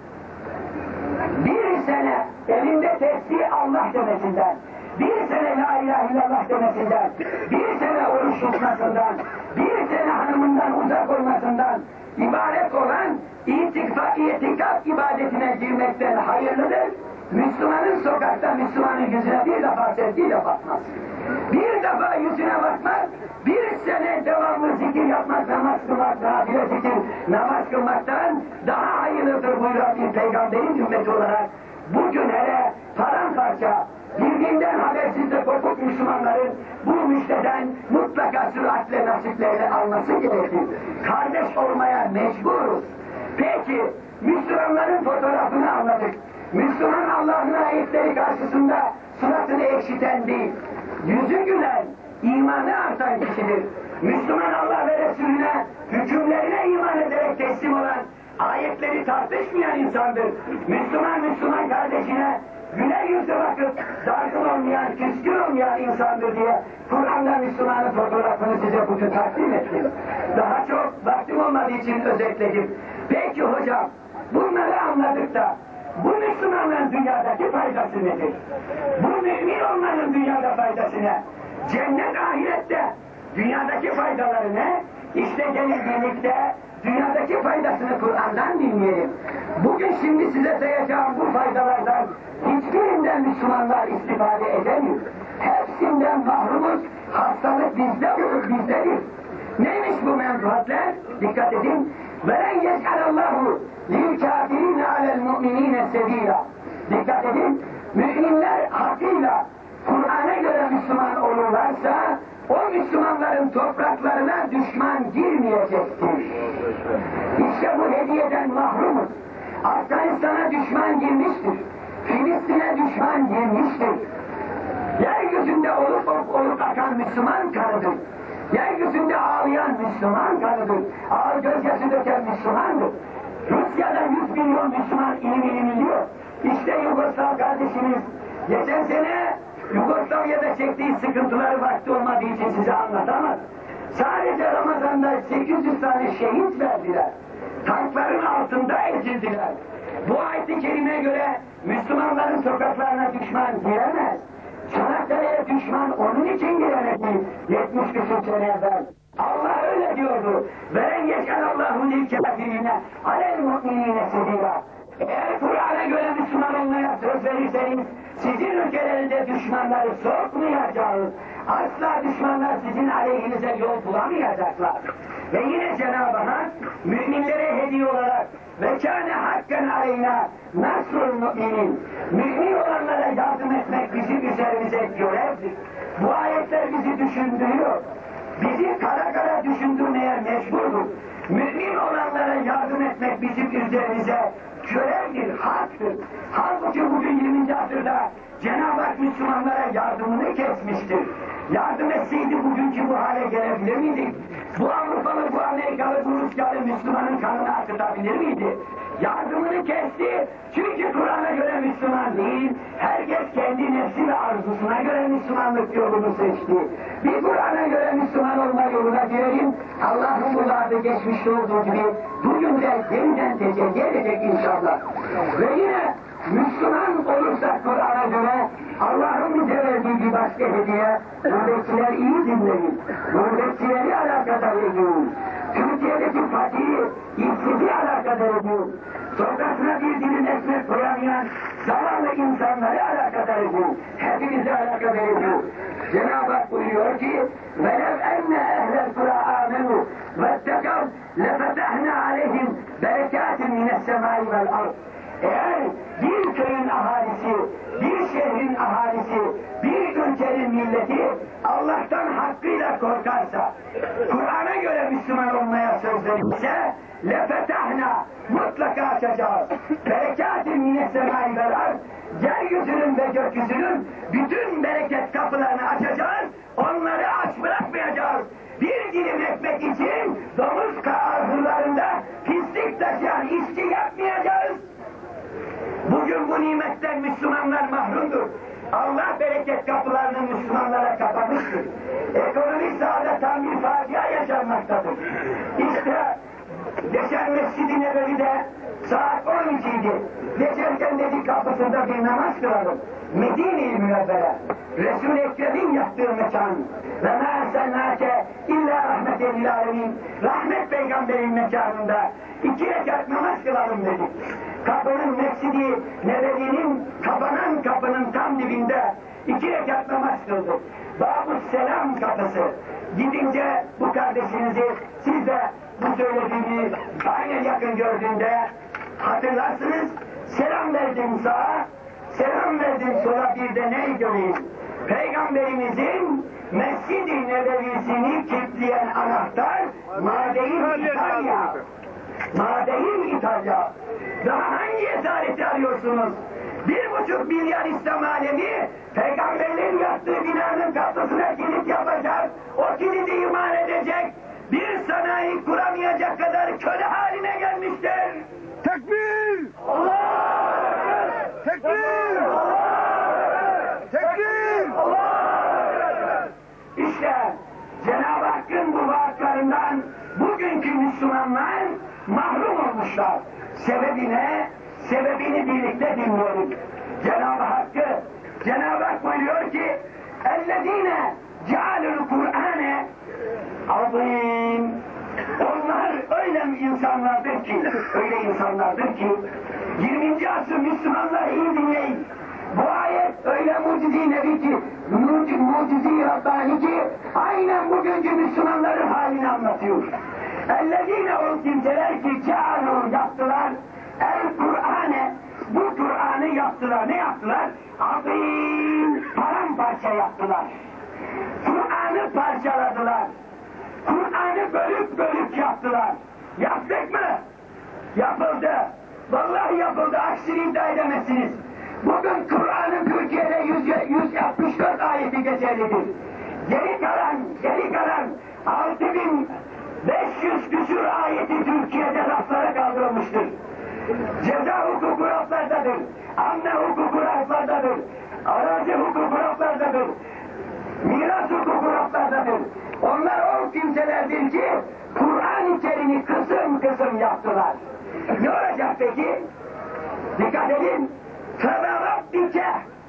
bir sene elinde tesbih Allah demesinden, bir sene la ilahe illallah demesinden, bir sene oruç tutmasından, bir sene hanımından uzak olmasından ibaret olan itikaf, itikaf ibadetine girmekten hayırlıdır. Müslümanın sokakta Müslümanın yüzüne bir defa sevgiyle bakmaz. Bir defa yüzüne bakmaz, bir sene devamlı zikir yapmak, namaz kılmak, nafile zikir, namaz kılmaktan daha hayırlıdır buyuran bir peygamberin ümmeti olarak bugün hele paramparça, birbirinden habersiz de kopuk Müslümanların bu müjdeden mutlaka süratle nasiplerini alması gerekir. Kardeş olmaya mecburuz. Peki, Müslümanların fotoğrafını anladık. Müslüman Allah'ın ayetleri karşısında suratını ekşiten değil, yüzü gülen, imanı artan kişidir. Müslüman Allah ve Resulüne, hükümlerine iman ederek teslim olan, ayetleri tartışmayan insandır. Müslüman, Müslüman kardeşine güler yüzle bakıp dargın olmayan, küskün olmayan insandır diye Kur'an'da Müslümanın fotoğrafını size bugün takdim ettim. Daha çok vaktim olmadığı için özetledim. Peki hocam, bunları anladık da bu Müslümanların dünyadaki faydası nedir? Bu mümin olmanın dünyada faydası ne? Cennet ahirette dünyadaki faydaları ne? İşte gelin birlikte dünyadaki faydasını Kur'an'dan dinleyelim. Bugün şimdi size sayacağım bu faydalardan hiçbirinden Müslümanlar istifade edemiyor. Hepsinden mahrumuz, hastalık bizde olur, bizdedir. Neymiş bu menfaatler? Dikkat edin. وَلَنْ يَجْعَلَ اللّٰهُ لِلْكَافِرِينَ عَلَى الْمُؤْمِنِينَ سَب۪يلًا. Dikkat edin. Müminler hakkıyla Kur'an'a göre Müslüman olurlarsa o Müslümanların topraklarına düşman girmeyecektir. İşte bu hediyeden mahrumuz. Afganistan'a düşman girmiştir. Filistin'e düşman girmiştir. Yeryüzünde olup olup akan Müslüman kanıdır. Yeryüzünde ağlayan Müslüman kanıdır. Ağır gözyaşı döken Müslümandır. Rusya'da yüz milyon Müslüman ilim ilim iliyor. İşte Yugoslav kardeşimiz geçen sene Yugoslavya'da çektiği sıkıntıları vakti olmadığı için size anlatamaz. Sadece Ramazan'da sekiz yüz tane şehit verdiler. Tankların altında ezildiler. Bu ayet-i kerimeye göre Müslümanların sokaklarına düşman giremez. Çanakkale'ye düşman onun için giremedi yetmiş küsur sene evvel. Allah öyle diyordu. وَلَنْ يَجْعَلَ اللّٰهُ لِلْكَافِرِينَ عَلَى الْمُؤْمِنِينَ سَب۪يلًا. Eğer Kur'an'a göre Müslüman olmaya söz verirseniz sizin ülkelerinde düşmanları sokmayacağız. Asla düşmanlar sizin aleyhinize yol bulamayacaklar. Ve yine Cenab-ı Hak müminlere hediye olarak ve kâne hakkan aleyna nasrul müminin. Mümin olanlara yardım etmek bizim üzerimize görevdir. Bu ayetler bizi düşündürüyor. Bizi kara kara düşündürmeye mecburdur. Mümin olanlara yardım etmek bizim üzerimize görevdir, haktır. Halbuki bugün yirminci asırda Cenab-ı Hak Müslümanlara yardımını kesmiştir. Yardım etseydi bugünkü bu hale gelebilir miydik? Bu Avrupalı, bu Amerikalı, bu Rusyalı Müslümanın kanını akıtabilir miydi? Yardımını kesti çünkü Kur'an'a göre Müslüman değil, herkes kendi nefsi ve arzusuna göre Müslümanlık yolunu seçti. Bir Kur'an'a göre Müslüman olma yoluna girelim, Allah'ın bunlarda geçmişte olduğu gibi bugün de yeniden tecelli edecek inşallah. Ve yine Müslüman olursak Kur'an'a göre Allah'ın bize verdiği bir başka hediye, gurbetçiler iyi dinleyin, gurbetçileri alakadar edin. Türkiye'deki Fatih'i, işsizi alakadar edin. Sokakına bir dilim ekmek koyamayan zavallı insanları alakadar edin. Hepimizi alakadar edin. Cenab-ı Hak buyuruyor ki وَلَوْ اَنَّ اَهْلَ الْقُرَى آمَنُوا وَاتَّقَوْا لَفَتَحْنَا عَلَيْهِمْ بَرَكَاتٍ مِنَ السَّمَاءِ وَالْأَرْضِ. Eğer bir köyün ahalisi, bir şehrin ahalisi, bir ülkenin milleti Allah'tan hakkıyla korkarsa, Kur'an'a göre Müslüman olmaya söz verirse, lefetahna, mutlaka açacağız. Berekâtin minessemâi vel ard, yeryüzünün ve gökyüzünün bütün bereket kapılarını açacağız, onları aç bırakmayacağız. Bir dilim ekmek için domuz ağızlarında pislik taşıyan işçi yapmayacağız. Bugün bu nimetten Müslümanlar mahrumdur. Allah bereket kapılarını Müslümanlara kapamıştır. Ekonomik sahada tam bir facia yaşanmaktadır. İşte geçen Mescid-i Nebevi'de saat on ikiydi. Geçerken dedik kapısında bir namaz kılalım. Medine-i Münevvere, Resul-i Ekrem'in yaptığı mekan. Ve mâ ersennâke illâ rahmeten lil âlemin. Rahmet peygamberin mekanında iki rekat namaz kılalım dedik. Kapının Mescid-i Nebevi'nin kapanan kapının tam dibinde iki rekat namaz kıldık. Bab-ı Selam kapısı. Gidince bu kardeşinizi siz de bu söylediğimi aynen yakın gördüğünde hatırlarsınız. Selam verdim sağa, selam verdim sola, bir de ne göreyim? Peygamberimizin Mescid-i Nebevisini kilitleyen anahtar Made-i İtalya. Made-i İtalya. Daha hangi esareti arıyorsunuz? Bir buçuk milyar İslam alemi peygamberlerin yattığı binanın kapısına kilit yapacak, o kilidi iman edecek, bir sanayi kuramayacak kadar köle haline gelmiştir. Tekbir! Allah! Tekbir! Allah! Tekbir! Allah! İşte Cenab-ı Hakk'ın bu vaatlarından bugünkü Müslümanlar mahrum olmuşlar. Sebebi ne? Sebebini birlikte dinliyoruz. Cenab-ı Hakk'ı, Cenab-ı Hak buyuruyor ki اَلَّذ۪ينَ جَعَلُوا الْقُرْآنَ عَظِيمٌ. Onlar öyle insanlardır ki, öyle insanlardır ki, yirminci asır Müslümanlar iyi dinleyin. Bu ayet öyle mucize-i nebi ki, mucize-i Rabbani ki, aynen bugünkü Müslümanların halini anlatıyor. اَلَّذ۪ينَ o kimseler ki cealû yaptılar, el-Kur'ane, bu Kur'an'ı yaptılar, ne yaptılar? Azîm, paramparça yaptılar. Kur'an'ı parçaladılar. Kur'an'ı bölüp bölüp yaptılar. Yaptık mı? Yapıldı. Vallahi yapıldı. Aksini iddia edemezsiniz. Bugün Kur'an'ın Türkiye'de yüz altmış dört ayeti geçerlidir. Geri kalan, geri kalan altı bin beş yüz küsur ayeti Türkiye'de raflara kaldırılmıştır. Ceza hukuku raflardadır. Anne hukuku raflardadır. Arazi hukuku raflardadır. Miras hukuku raflardadır. Onlar o kimselerdir ki Kur'an içeriğini kısım kısım yaptılar. Ne olacak peki? Dikkat edin. Feverabbike,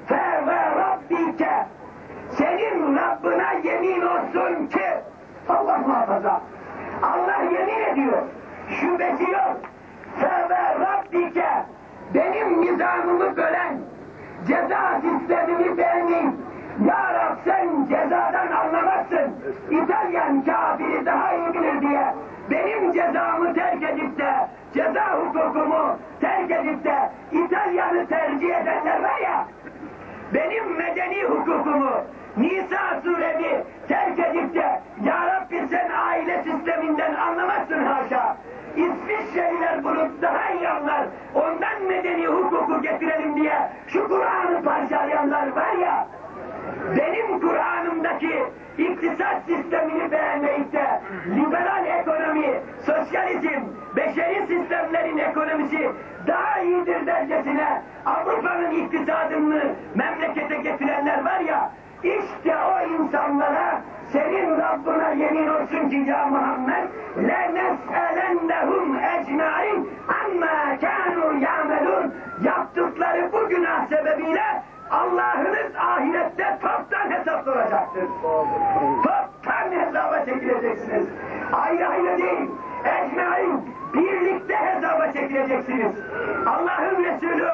feverabbike. Senin Rabbına yemin olsun ki, Allah muhafaza, Allah yemin ediyor. Şüphesi yok. Feverabbike, benim nizamımı bölen, ceza sistemimi beğenmeyin. Ya Rab sen cezadan anlamazsın. İtalyan kafiri daha iyi bilir diye benim cezamı terk edip de ceza hukukumu terk edip de İtalyan'ı tercih edenler var ya, benim medeni hukukumu Nisa suremi terk edip de Ya Rabbi sen aile sisteminden anlamazsın haşa. İsviçreliler bunu daha iyi anlar. Ondan medeni hukuku getirelim diye şu Kur'an'ı parçalayanlar var ya, benim Kur'an'ımdaki iktisat sistemini beğenmeyip de liberal ekonomi, sosyalizm, beşeri sistemlerin ekonomisi daha iyidir dercesine Avrupa'nın iktisadını memlekete getirenler var ya, işte o insanlara senin Rabbına yemin olsun ki ya Muhammed لَنَسْأَلَنَّهُمْ اَجْمَعِينَ عَمَّا كَانُوا يَعْمَلُونَ. Yaptıkları bu günah sebebiyle Allah'ınız ahirette toptan hesap soracaktır. Toptan hesaba çekileceksiniz. Ayrı ayrı değil, ecmaîn, birlikte hesaba çekileceksiniz. Allah'ın Resulü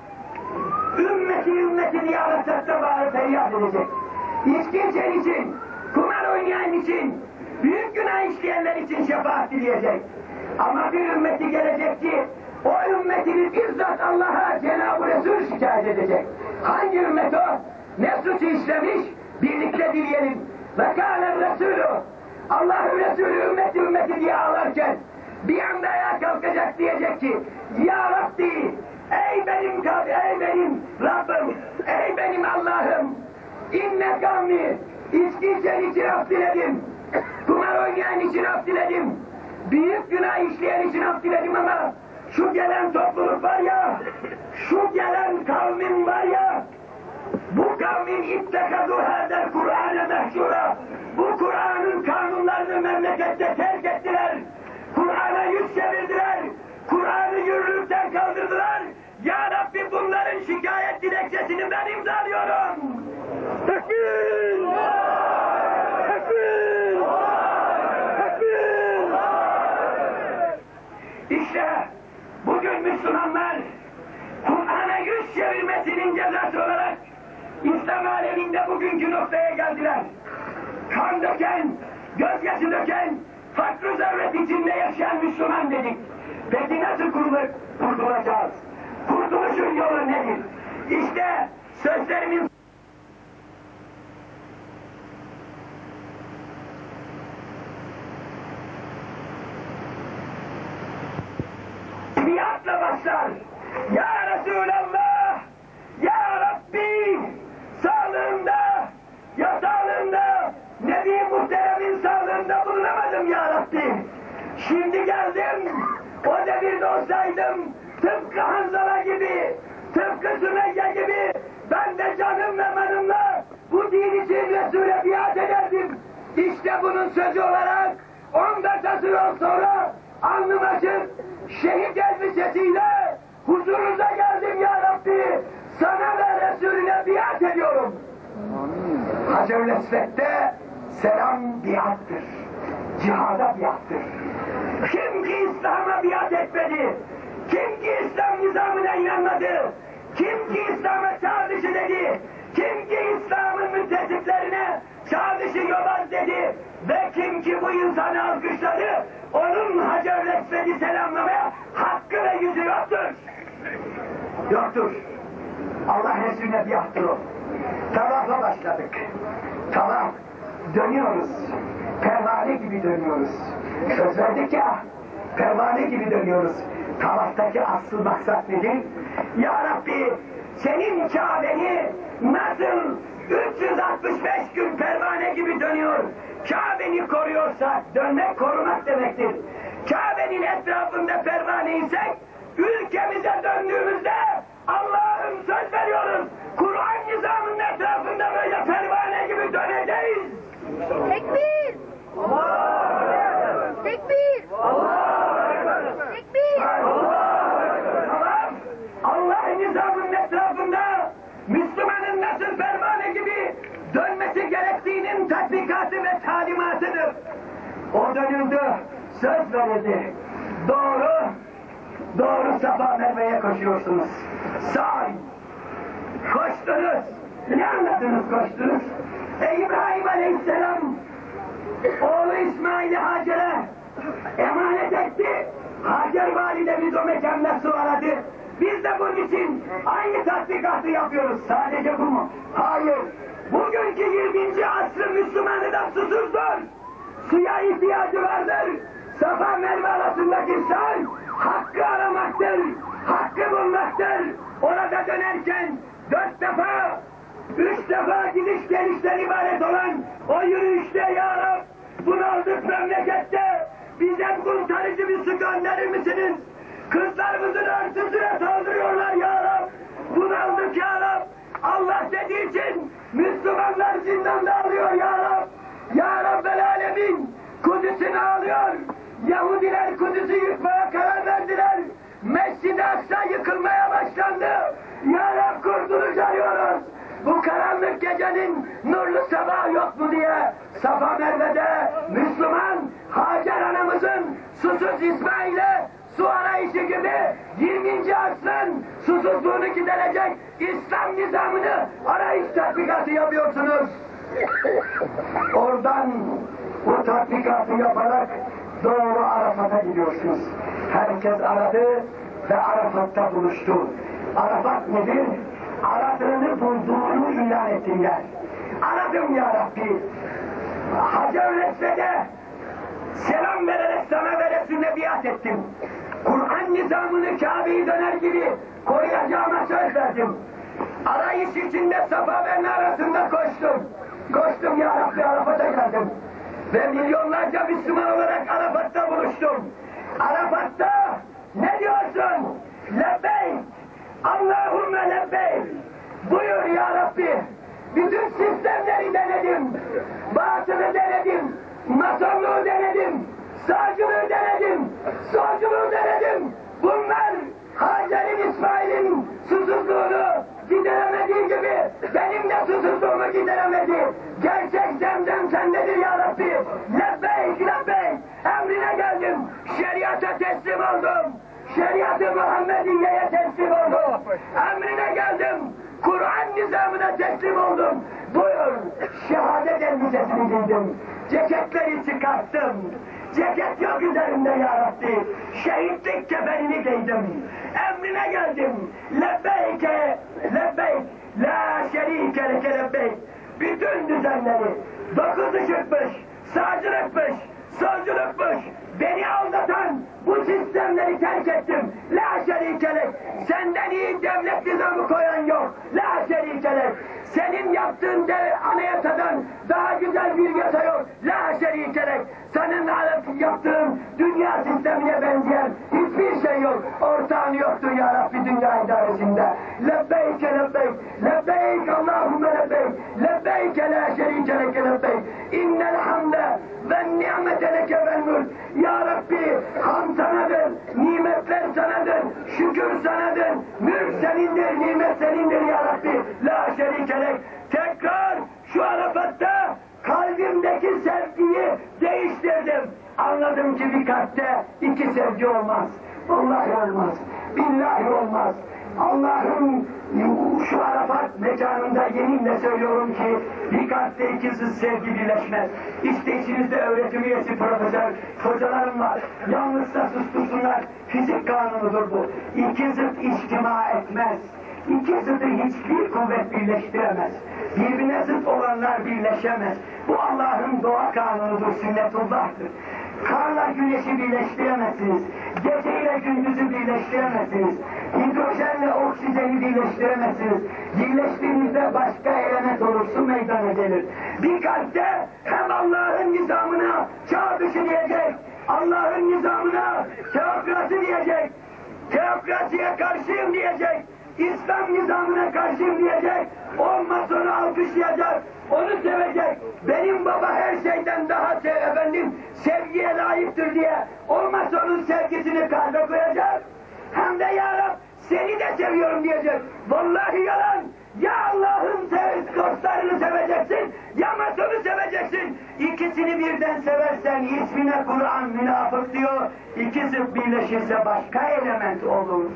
ümmeti ümmetini yaratıkta bağırıp feryat edecek. İçki içen için, kumar oynayan için, büyük günah işleyenler için şefaat dileyecek. Ama bir ümmeti gelecek ki O ümmetini bizzat Allah'a Cenab-ı Resul şikayet edecek. Hangi ümmet o? Ne suçu işlemiş? Birlikte dileyelim. Ve kâle Resulü, Allah'ın Resulü ümmeti ümmeti diye ağlarken bir anda ayağa kalkacak, diyecek ki Ya Rabbi, ey benim Rabbi, ey benim Rabbim, ey benim Allah'ım, inne kavmi, içki içen için af diledim, kumar oynayan için af diledim, büyük günah işleyen için af diledim ama şu gelen topluluk var ya, şu gelen kavmin var ya, bu kavmin ittekadu hadel Kur'an'e mehşura, bu Kur'an'ın kanunlarını memlekette terk ettiler, Kur'an'a yüz çevirdiler, Kur'an'ı yürürlükten kaldırdılar. Ya Rabbi, bunların şikayet dilekçesini ben imzalıyorum. Tekbir! Tekbir! Tekbir! İşte bugün Müslümanlar Kur'an'a yüz çevirmesinin cezası olarak İslam aleminde bugünkü noktaya geldiler. Kan döken, gözyaşı döken, fakr-ı zaruret içinde yaşayan Müslüman dedik. Peki nasıl kurtulup kurtulacağız? Kurtuluşun yolu nedir? İşte sözlerimin biatla başlar. Ya Resulallah, Ya Rabbi, sağlığında, yatağında, Nebi Muhterem'in sağlığında bulunamadım Ya Rabbi. Şimdi geldim, o devirde olsaydım, tıpkı Hanzala gibi, tıpkı Sümeyye gibi, ben de canım ve manımla bu din için Resul'e biat ederdim. İşte bunun sözü olarak on dört asır sonra alnım açık, şehit elbisesiyle huzurunuza geldim Ya Rabbi. Sana ve Resulüne biat ediyorum. Hacer-ül Esved'de selam biattır. Cihada biattır. Kim ki İslam'a biat etmedi, kim ki İslam nizamına inanmadı, kim ki İslam'a çağ dışı dedi, kim ki İslam'ın müttefitlerine çağ dışı yobaz dedi ve kim ki bu insanı alkışladı, onun Hacer-ül Esved'i selamlamaya hakkı ve yüzü yoktur. Yoktur. Allah Resulüne biattır o. Tavafla başladık. Tavaf, dönüyoruz. Pervane gibi dönüyoruz. Söz verdik ya, pervane gibi dönüyoruz. Tavaftaki asıl maksat nedir? Ya Rabbi, senin Kabe'ni nasıl üç yüz altmış beş gün pervane gibi dönüyor, Kabe'ni koruyorsak, dönmek korumak demektir. Kabe'nin etrafında pervaneysek, ülkemize döndüğümüzde Allah'ım söz veriyoruz, Kur'an nizamının etrafında böyle pervane gibi döneceğiz. Tekbir! Tekbir! Tekbir! Tamam, Allah nizamının etrafında Müslümanın nasıl pervane gibi dönmesi gerektiğinin tatbikatı ve talimatıdır. O dönüldü, söz verildi. Doğru, doğru Safa Merve'ye koşuyorsunuz. Sağ, koştunuz. Ne anladınız koştunuz? Ey İbrahim Aleyhisselam, oğlu İsmail'i Hacer'e emanet etti. Hacer validemiz o mekanda su aradı. Biz de bunun için aynı tatbikatı yapıyoruz. Sadece bu mu? Hayır. Bugünkü yirminci asrın Müslümanı da susuzdur. Suya ihtiyacı vardır. Safa Merve arasındaki sen hakkı aramaktır. Hakkı bulmaktır. Orada dönerken dört defa, üç defa gidiş gelişten ibaret olan o yürüyüşte Ya Rab, bunaldık memlekette bize kurtarıcı bir su gönderir misiniz? Kızlarımızın örtüsüne saldırıyorlar Ya Rab. Bunaldık Ya Rab. Allah dediği için Müslümanlar zindanda alıyor Ya Rab. Ya Rabbel Alemin Kudüs'ünü alıyor. Yahudiler Kudüs'ü yıkmaya karar verdiler. Mescid-i Aksa yıkılmaya başlandı. Ya Rab, kurtuluş arıyoruz. Bu karanlık gecenin nurlu sabahı yok mu diye Safa Merve'de Müslüman Hacer anamızın susuz İsmail'e su arayışı gibi yirminci asrın susuzluğunu giderecek İslam nizamını arayış tatbikatı yapıyorsunuz. Oradan bu tatbikatı yaparak doğru Arafat'a gidiyorsunuz. Herkes aradı, ve Arafat'ta buluştu. Arafat nedir? Aradığını bulduğunu ilan ettiler. Aradım ya Rabbi. Hacer-ül Esved'e selam vererek sana ve Resulüne biat ettim. Kur'an nizamını Kabe'yi döner gibi koruyacağıma söz verdim. Arayış içinde Safa ve Merve arasında koştum. Koştum ya Rabbi, Arafat'a geldim. Ve milyonlarca Müslüman olarak Arafat'ta buluştum. Arafat'ta ne diyorsun? Lebbeyk! Allahümme lebbeyk! Buyur ya Rabbi! Bütün sistemleri denedim. Batılı denedim. Masonluğu denedim. Sağcılığı denedim. Solculuğu denedim. Bunlar Hacer'in, İsmail'in susuzluğunu gideremediği gibi benim de susuzluğumu gideremedi. Gerçek zemzem sendedir ya Rabbi. Lebbeyk, lebbeyk. Emrine geldim. Şeriata teslim oldum. Şeriat-ı Muhammediye'ye teslim oldum. Emrine geldim. Kur'an nizamına teslim oldum. Buyur. Şehadet elbisesini giydim. Ceketleri çıkarttım. Ceket yok üzerimde ya Rabbi. Şehitlik kefenini giydim. Emrine geldim. Lebbeyke, lebbeyk, la şerike leke lebbeyk. Bütün düzenleri, dokuz ışıkmış, sağcılıkmış, solculukmuş, beni aldatan bu sistemleri terk ettim. La şerikelek. Senden iyi devlet nizamı koyan yok. La şerikelek. Senin yaptığın dev anayasadan daha güzel bir yasa yok. La şerikelek. Senin yaptığın dünya sistemine benzeyen hiçbir şey yok. Ortağın yoktur ya Rabbi dünya idaresinde. Lebbeyke lebbeyk. Lebbeyk Allahümme lebbeyk. Lebbeyke la şerikeleke lebbeyk. İnnel hamde ve nimete leke vel mülk. Ya Rabbi ham sanadır, nimetler sanadır, şükür sanadır, mülk senindir, nimet senindir ya Rabbi. La şerikelek. Tekrar şu Arafat'ta kalbimdeki sevgiyi değiştirdim. Anladım ki bir kalpte iki sevgi olmaz. Vallahi olmaz. Billahi olmaz. Allah'ın şu Arafat mekanında yeminle söylüyorum ki bir kalpte iki zıt sevgi birleşmez. İşte içinizde öğretim üyesi profesör hocalarım var. Yalnızsa sustursunlar. Fizik kanunudur bu. İki zıt içtima etmez. İki zıtı hiçbir kuvvet birleştiremez. Birbirine zıt olanlar birleşemez. Bu Allah'ın doğa kanunudur, sünnetullah'tır. Karla güneşi birleştiremezsiniz. Geceyle gündüzü birleştiremezsiniz. Hidrojenle oksijeni birleştiremezsiniz. Birleştiğinizde başka element olur, su meydana gelir. Bir kalpte hem Allah'ın nizamına çağ dışı diyecek, Allah'ın nizamına teokrasi diyecek, teokrasiye karşıyım diyecek, İslam nizamına karşıyım diyecek, olmazsa onu alkışlayacak, onu sevecek. Benim baba her şeyden daha sev, efendim, sevgiye layıktır diye olmazsa onun sevgisini kalbe koyacak. Hem de ya Rab seni de seviyorum diyecek. Vallahi yalan. Ya Allah'ın dostlarını seveceksin, ya Mason'u seveceksin. İkisini birden seversen ismine Kur'an münafık diyor. İkisi birleşirse başka element olur.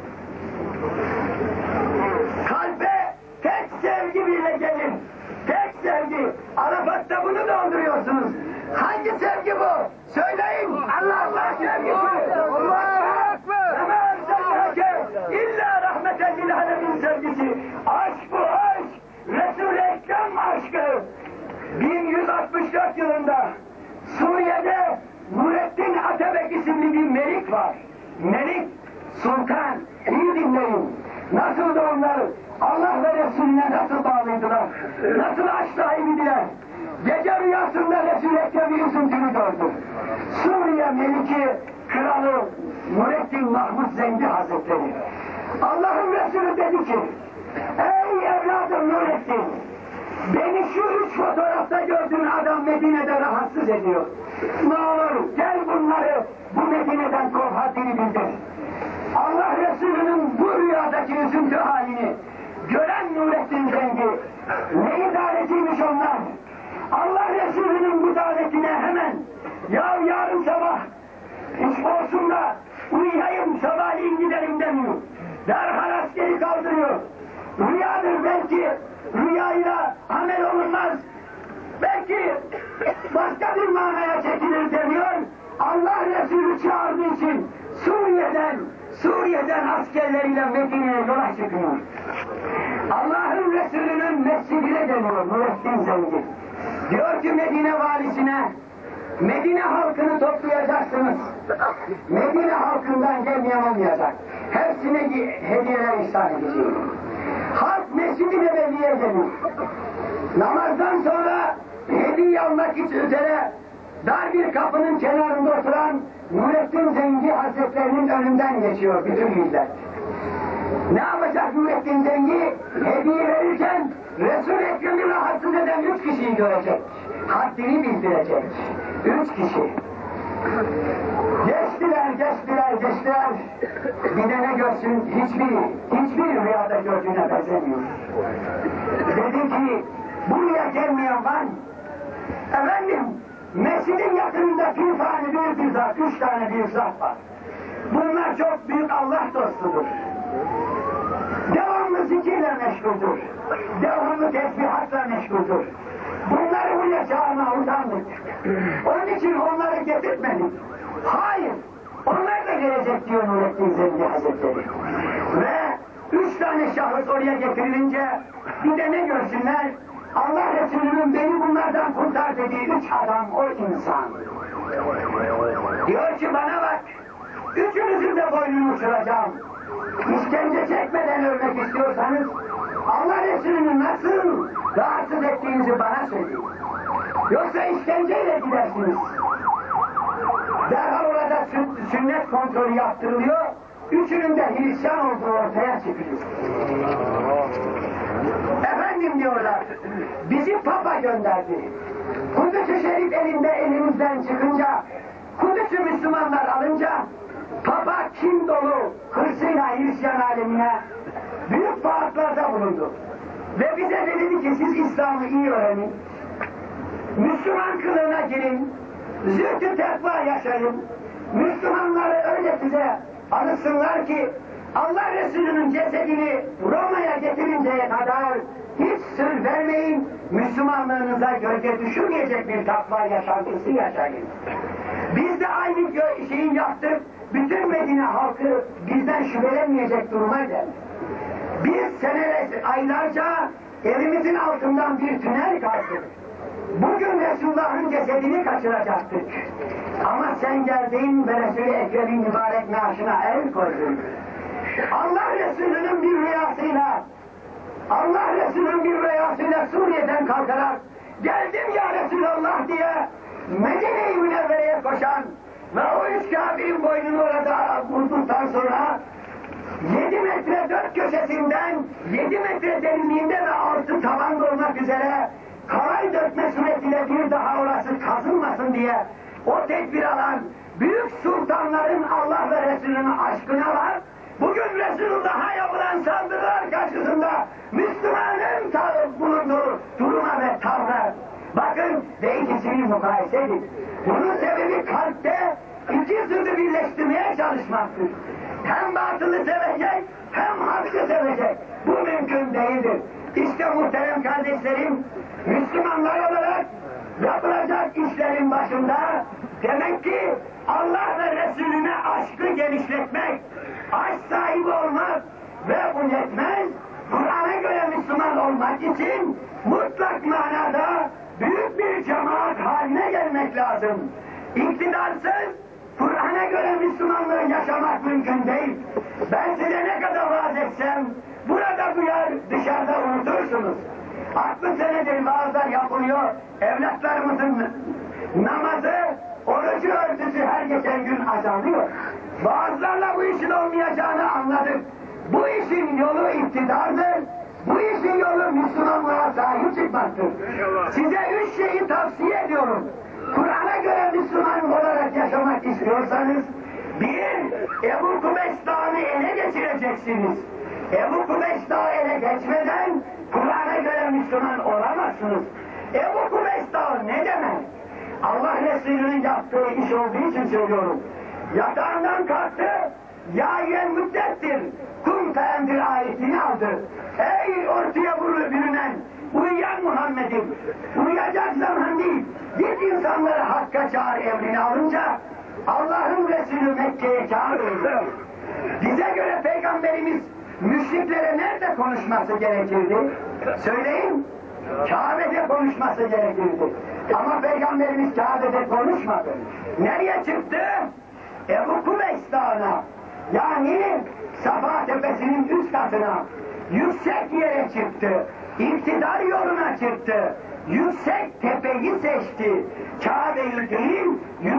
Kalbe tek sevgi bile gelir. Tek sevgi. Arafat'ta bunu dolduruyorsunuz. Hangi sevgi bu? Söyleyin. Allah Allah sevgisi. Allahu Ekber. Hemen sevgisi. İlla rahmeten lil alemin sevgisi. Aşk bu aşk. Resul-i Ekrem aşkı. bin yüz altmış dört yılında Suriye'de Nurettin Atabek isimli bir melik var. Melik, sultan. İyi dinleyin. Nasıl da onlar Allah ve Resulüne nasıl bağlıydılar, nasıl aşk sahibidiler. Gece rüyasında Resul-i Ekrem'in üzüntünü gördü. Suriye Meliki Kralı Nurettin Mahmud Zengi Hazretleri. Allah'ın Resulü dedi ki, ey evladım Nurettin, beni şu üç fotoğrafta gördüğün adam Medine'de rahatsız ediyor. Ne olur gel bunları bu Medine'den kov, haddini bildir. Allah Resulü'nün bu rüyadaki üzüntü halini gören Nurettin Zengi, ne idareciymiş onlar? Allah Resulü'nün bu davetine hemen, ya yarın sabah iş olsun da uyuyayım sabahleyin giderim demiyor. Derhal askeri kaldırıyor. Rüyadır belki, rüyayla amel olunmaz. Belki başka bir manaya çekilir demiyor. Allah Resulü çağırdığı için Suriye'den Suriye'den askerleriyle Medine'ye yola çıkıyor. Allah'ın Resulü'nün mescidine geliyor Nurettin Zengi. Diyor ki Medine valisine, Medine halkını toplayacaksınız. Medine halkından gelmeyen olmayacak. Hepsine hediyeler ihsan edeceğim. Halk Mescid-i Nebevi'ye geliyor. Namazdan sonra hediye almak üzere dar bir kapının kenarında oturan Nurettin Zengi Hazretlerinin önünden geçiyor bütün millet. Ne yapacak Nurettin Zengi? Hediye verirken Resul-i Ekrem'i rahatsız eden üç kişiyi görecek. Haddini bildirecek. Üç kişi. Geçtiler, geçtiler, geçtiler. Bir de ne görsün? Hiçbir, hiçbir rüyada gördüğüne benzemiyor. Dedi ki, buraya gelmeyen var mı? Efendim, mescidin yakınında bir tane büyük bir zat, üç tane büyük zat var. Bunlar çok büyük Allah dostudur. Devamlı zikirle meşguldür. Devamlı tesbihatla meşguldür. Bunları buraya çağırma utandık. Onun için onları getirtmedik. Hayır, onlar da gelecek diyor Nurettin Zengi Hazretleri. Ve üç tane şahıs oraya getirilince bir de ne görsünler? Allah Resulü'nün beni bunlardan kurtar dediği üç adam, o insan. Diyor ki bana bak, üçünüzün de boynunu uçuracağım. İşkence çekmeden ölmek istiyorsanız Allah Resulü'nü nasıl rahatsız ettiğinizi bana söyleyin. Yoksa işkenceyle gidersiniz. Derhal orada sünnet kontrolü yaptırılıyor. Üçünün de Hristiyan olduğu ortaya çıkıyor. Efendim diyorlar, bizi Papa gönderdi. Kudüs-ü Şerif elinde elimizden çıkınca, Kudüs'ü Müslümanlar alınca, Papa kin dolu hırsıyla Hristiyan alemine büyük vaatlarda bulundu. Ve bize dedi ki siz İslam'ı iyi öğrenin, Müslüman kılığına girin, zühdü tekva yaşayın, Müslümanları öyle size alışsınlar ki Allah Resulü'nün cesedini Roma'ya getirinceye kadar hiç sır vermeyin, Müslümanlığınıza gölge düşürmeyecek bir takva yaşantısı yaşayın. Biz de aynı şeyi yaptık, bütün Medine halkı bizden şüphelenmeyecek duruma geldi. Biz seneler, aylarca evimizin altından bir tünel kazdık. Bugün Resulullah'ın cesedini kaçıracaktık. Ama sen geldin ve Resul-i Ekrem'in mübarek naaşına el koydun. Allah Resulü'nün bir rüyasıyla, Allah Resulü'nün bir rüyasıyla Suriye'den kalkarak geldim ya Resulallah diye Medine-i Münevvere'ye koşan ve o üç kafirin boynunu orada vurduktan sonra yedi metre dört köşesinden yedi metre derinliğinde ve altı tavan olmak üzere kalay dökme suretiyle bir daha orası kazılmasın diye o tedbir alan büyük sultanların Allah ve Resulü'nün aşkına var. Bugün Resulullah'a yapılan saldırılar karşısında Müslümanın bulunduğu duruma ve tavrı. Bakın ve ikisini mukayese edin. Bunun sebebi kalpte iki zıddı birleştirmeye çalışmaktır. Hem batılı sevecek hem hakkı sevecek. Bu mümkün değildir. İşte muhterem kardeşlerim, Müslümanlar olarak yapılacak işlerin başında demek ki Allah ve Resulüne aşkı genişletmek, aşk sahibi olmak ve bu yetmez, Kur'an'a göre Müslüman olmak için mutlak manada büyük bir cemaat haline gelmek lazım. İktidarsız Kur'an'a göre Müslümanlığı yaşamak mümkün değil. Ben size ne kadar vaaz etsem burada duyar, dışarıda unutursunuz. altmış senedir vaazlar yapılıyor, evlatlarımızın namazı, orucu örtüsü her geçen gün azalıyor. Vaazlarla bu işin olmayacağını anladık. Bu işin yolu iktidardır, bu işin yolu Müslümanlığa sahip çıkmaktır. Size üç şeyi tavsiye ediyorum. Kur'an'a göre Müslüman olarak yaşamak istiyorsanız, bir, Ebu Kubeş Dağı'nı ele geçireceksiniz. Ebu Kubeş Dağı ele geçmeden Kur'an'a göre Müslüman olamazsınız. Ebu Kubeş Dağı ne demek? Allah Resulü'nün yaptığı iş olduğu için söylüyorum. Yatağından kalktı, ya yen müddettir, kum feendir ayetini aldı. Ey ortaya bürünen, uyuyan Muhammed'im, uyuyacak zaman değil, git insanları hakka çağır emrini alınca, Allah'ın Resulü Mekke'ye çağırdı. Bize göre Peygamberimiz müşriklere nerede konuşması gerekirdi? Söyleyin. Kabe'de konuşması gerekirdi. Ama Peygamberimiz Kabe'de konuşmadı. Nereye çıktı? Ebu Kubeys Dağı'na. Yani Safa Tepesi'nin üst katına, yüksek yere çıktı. İktidar yoluna çıktı. Yüksek tepeyi seçti. Kabe'yi değil,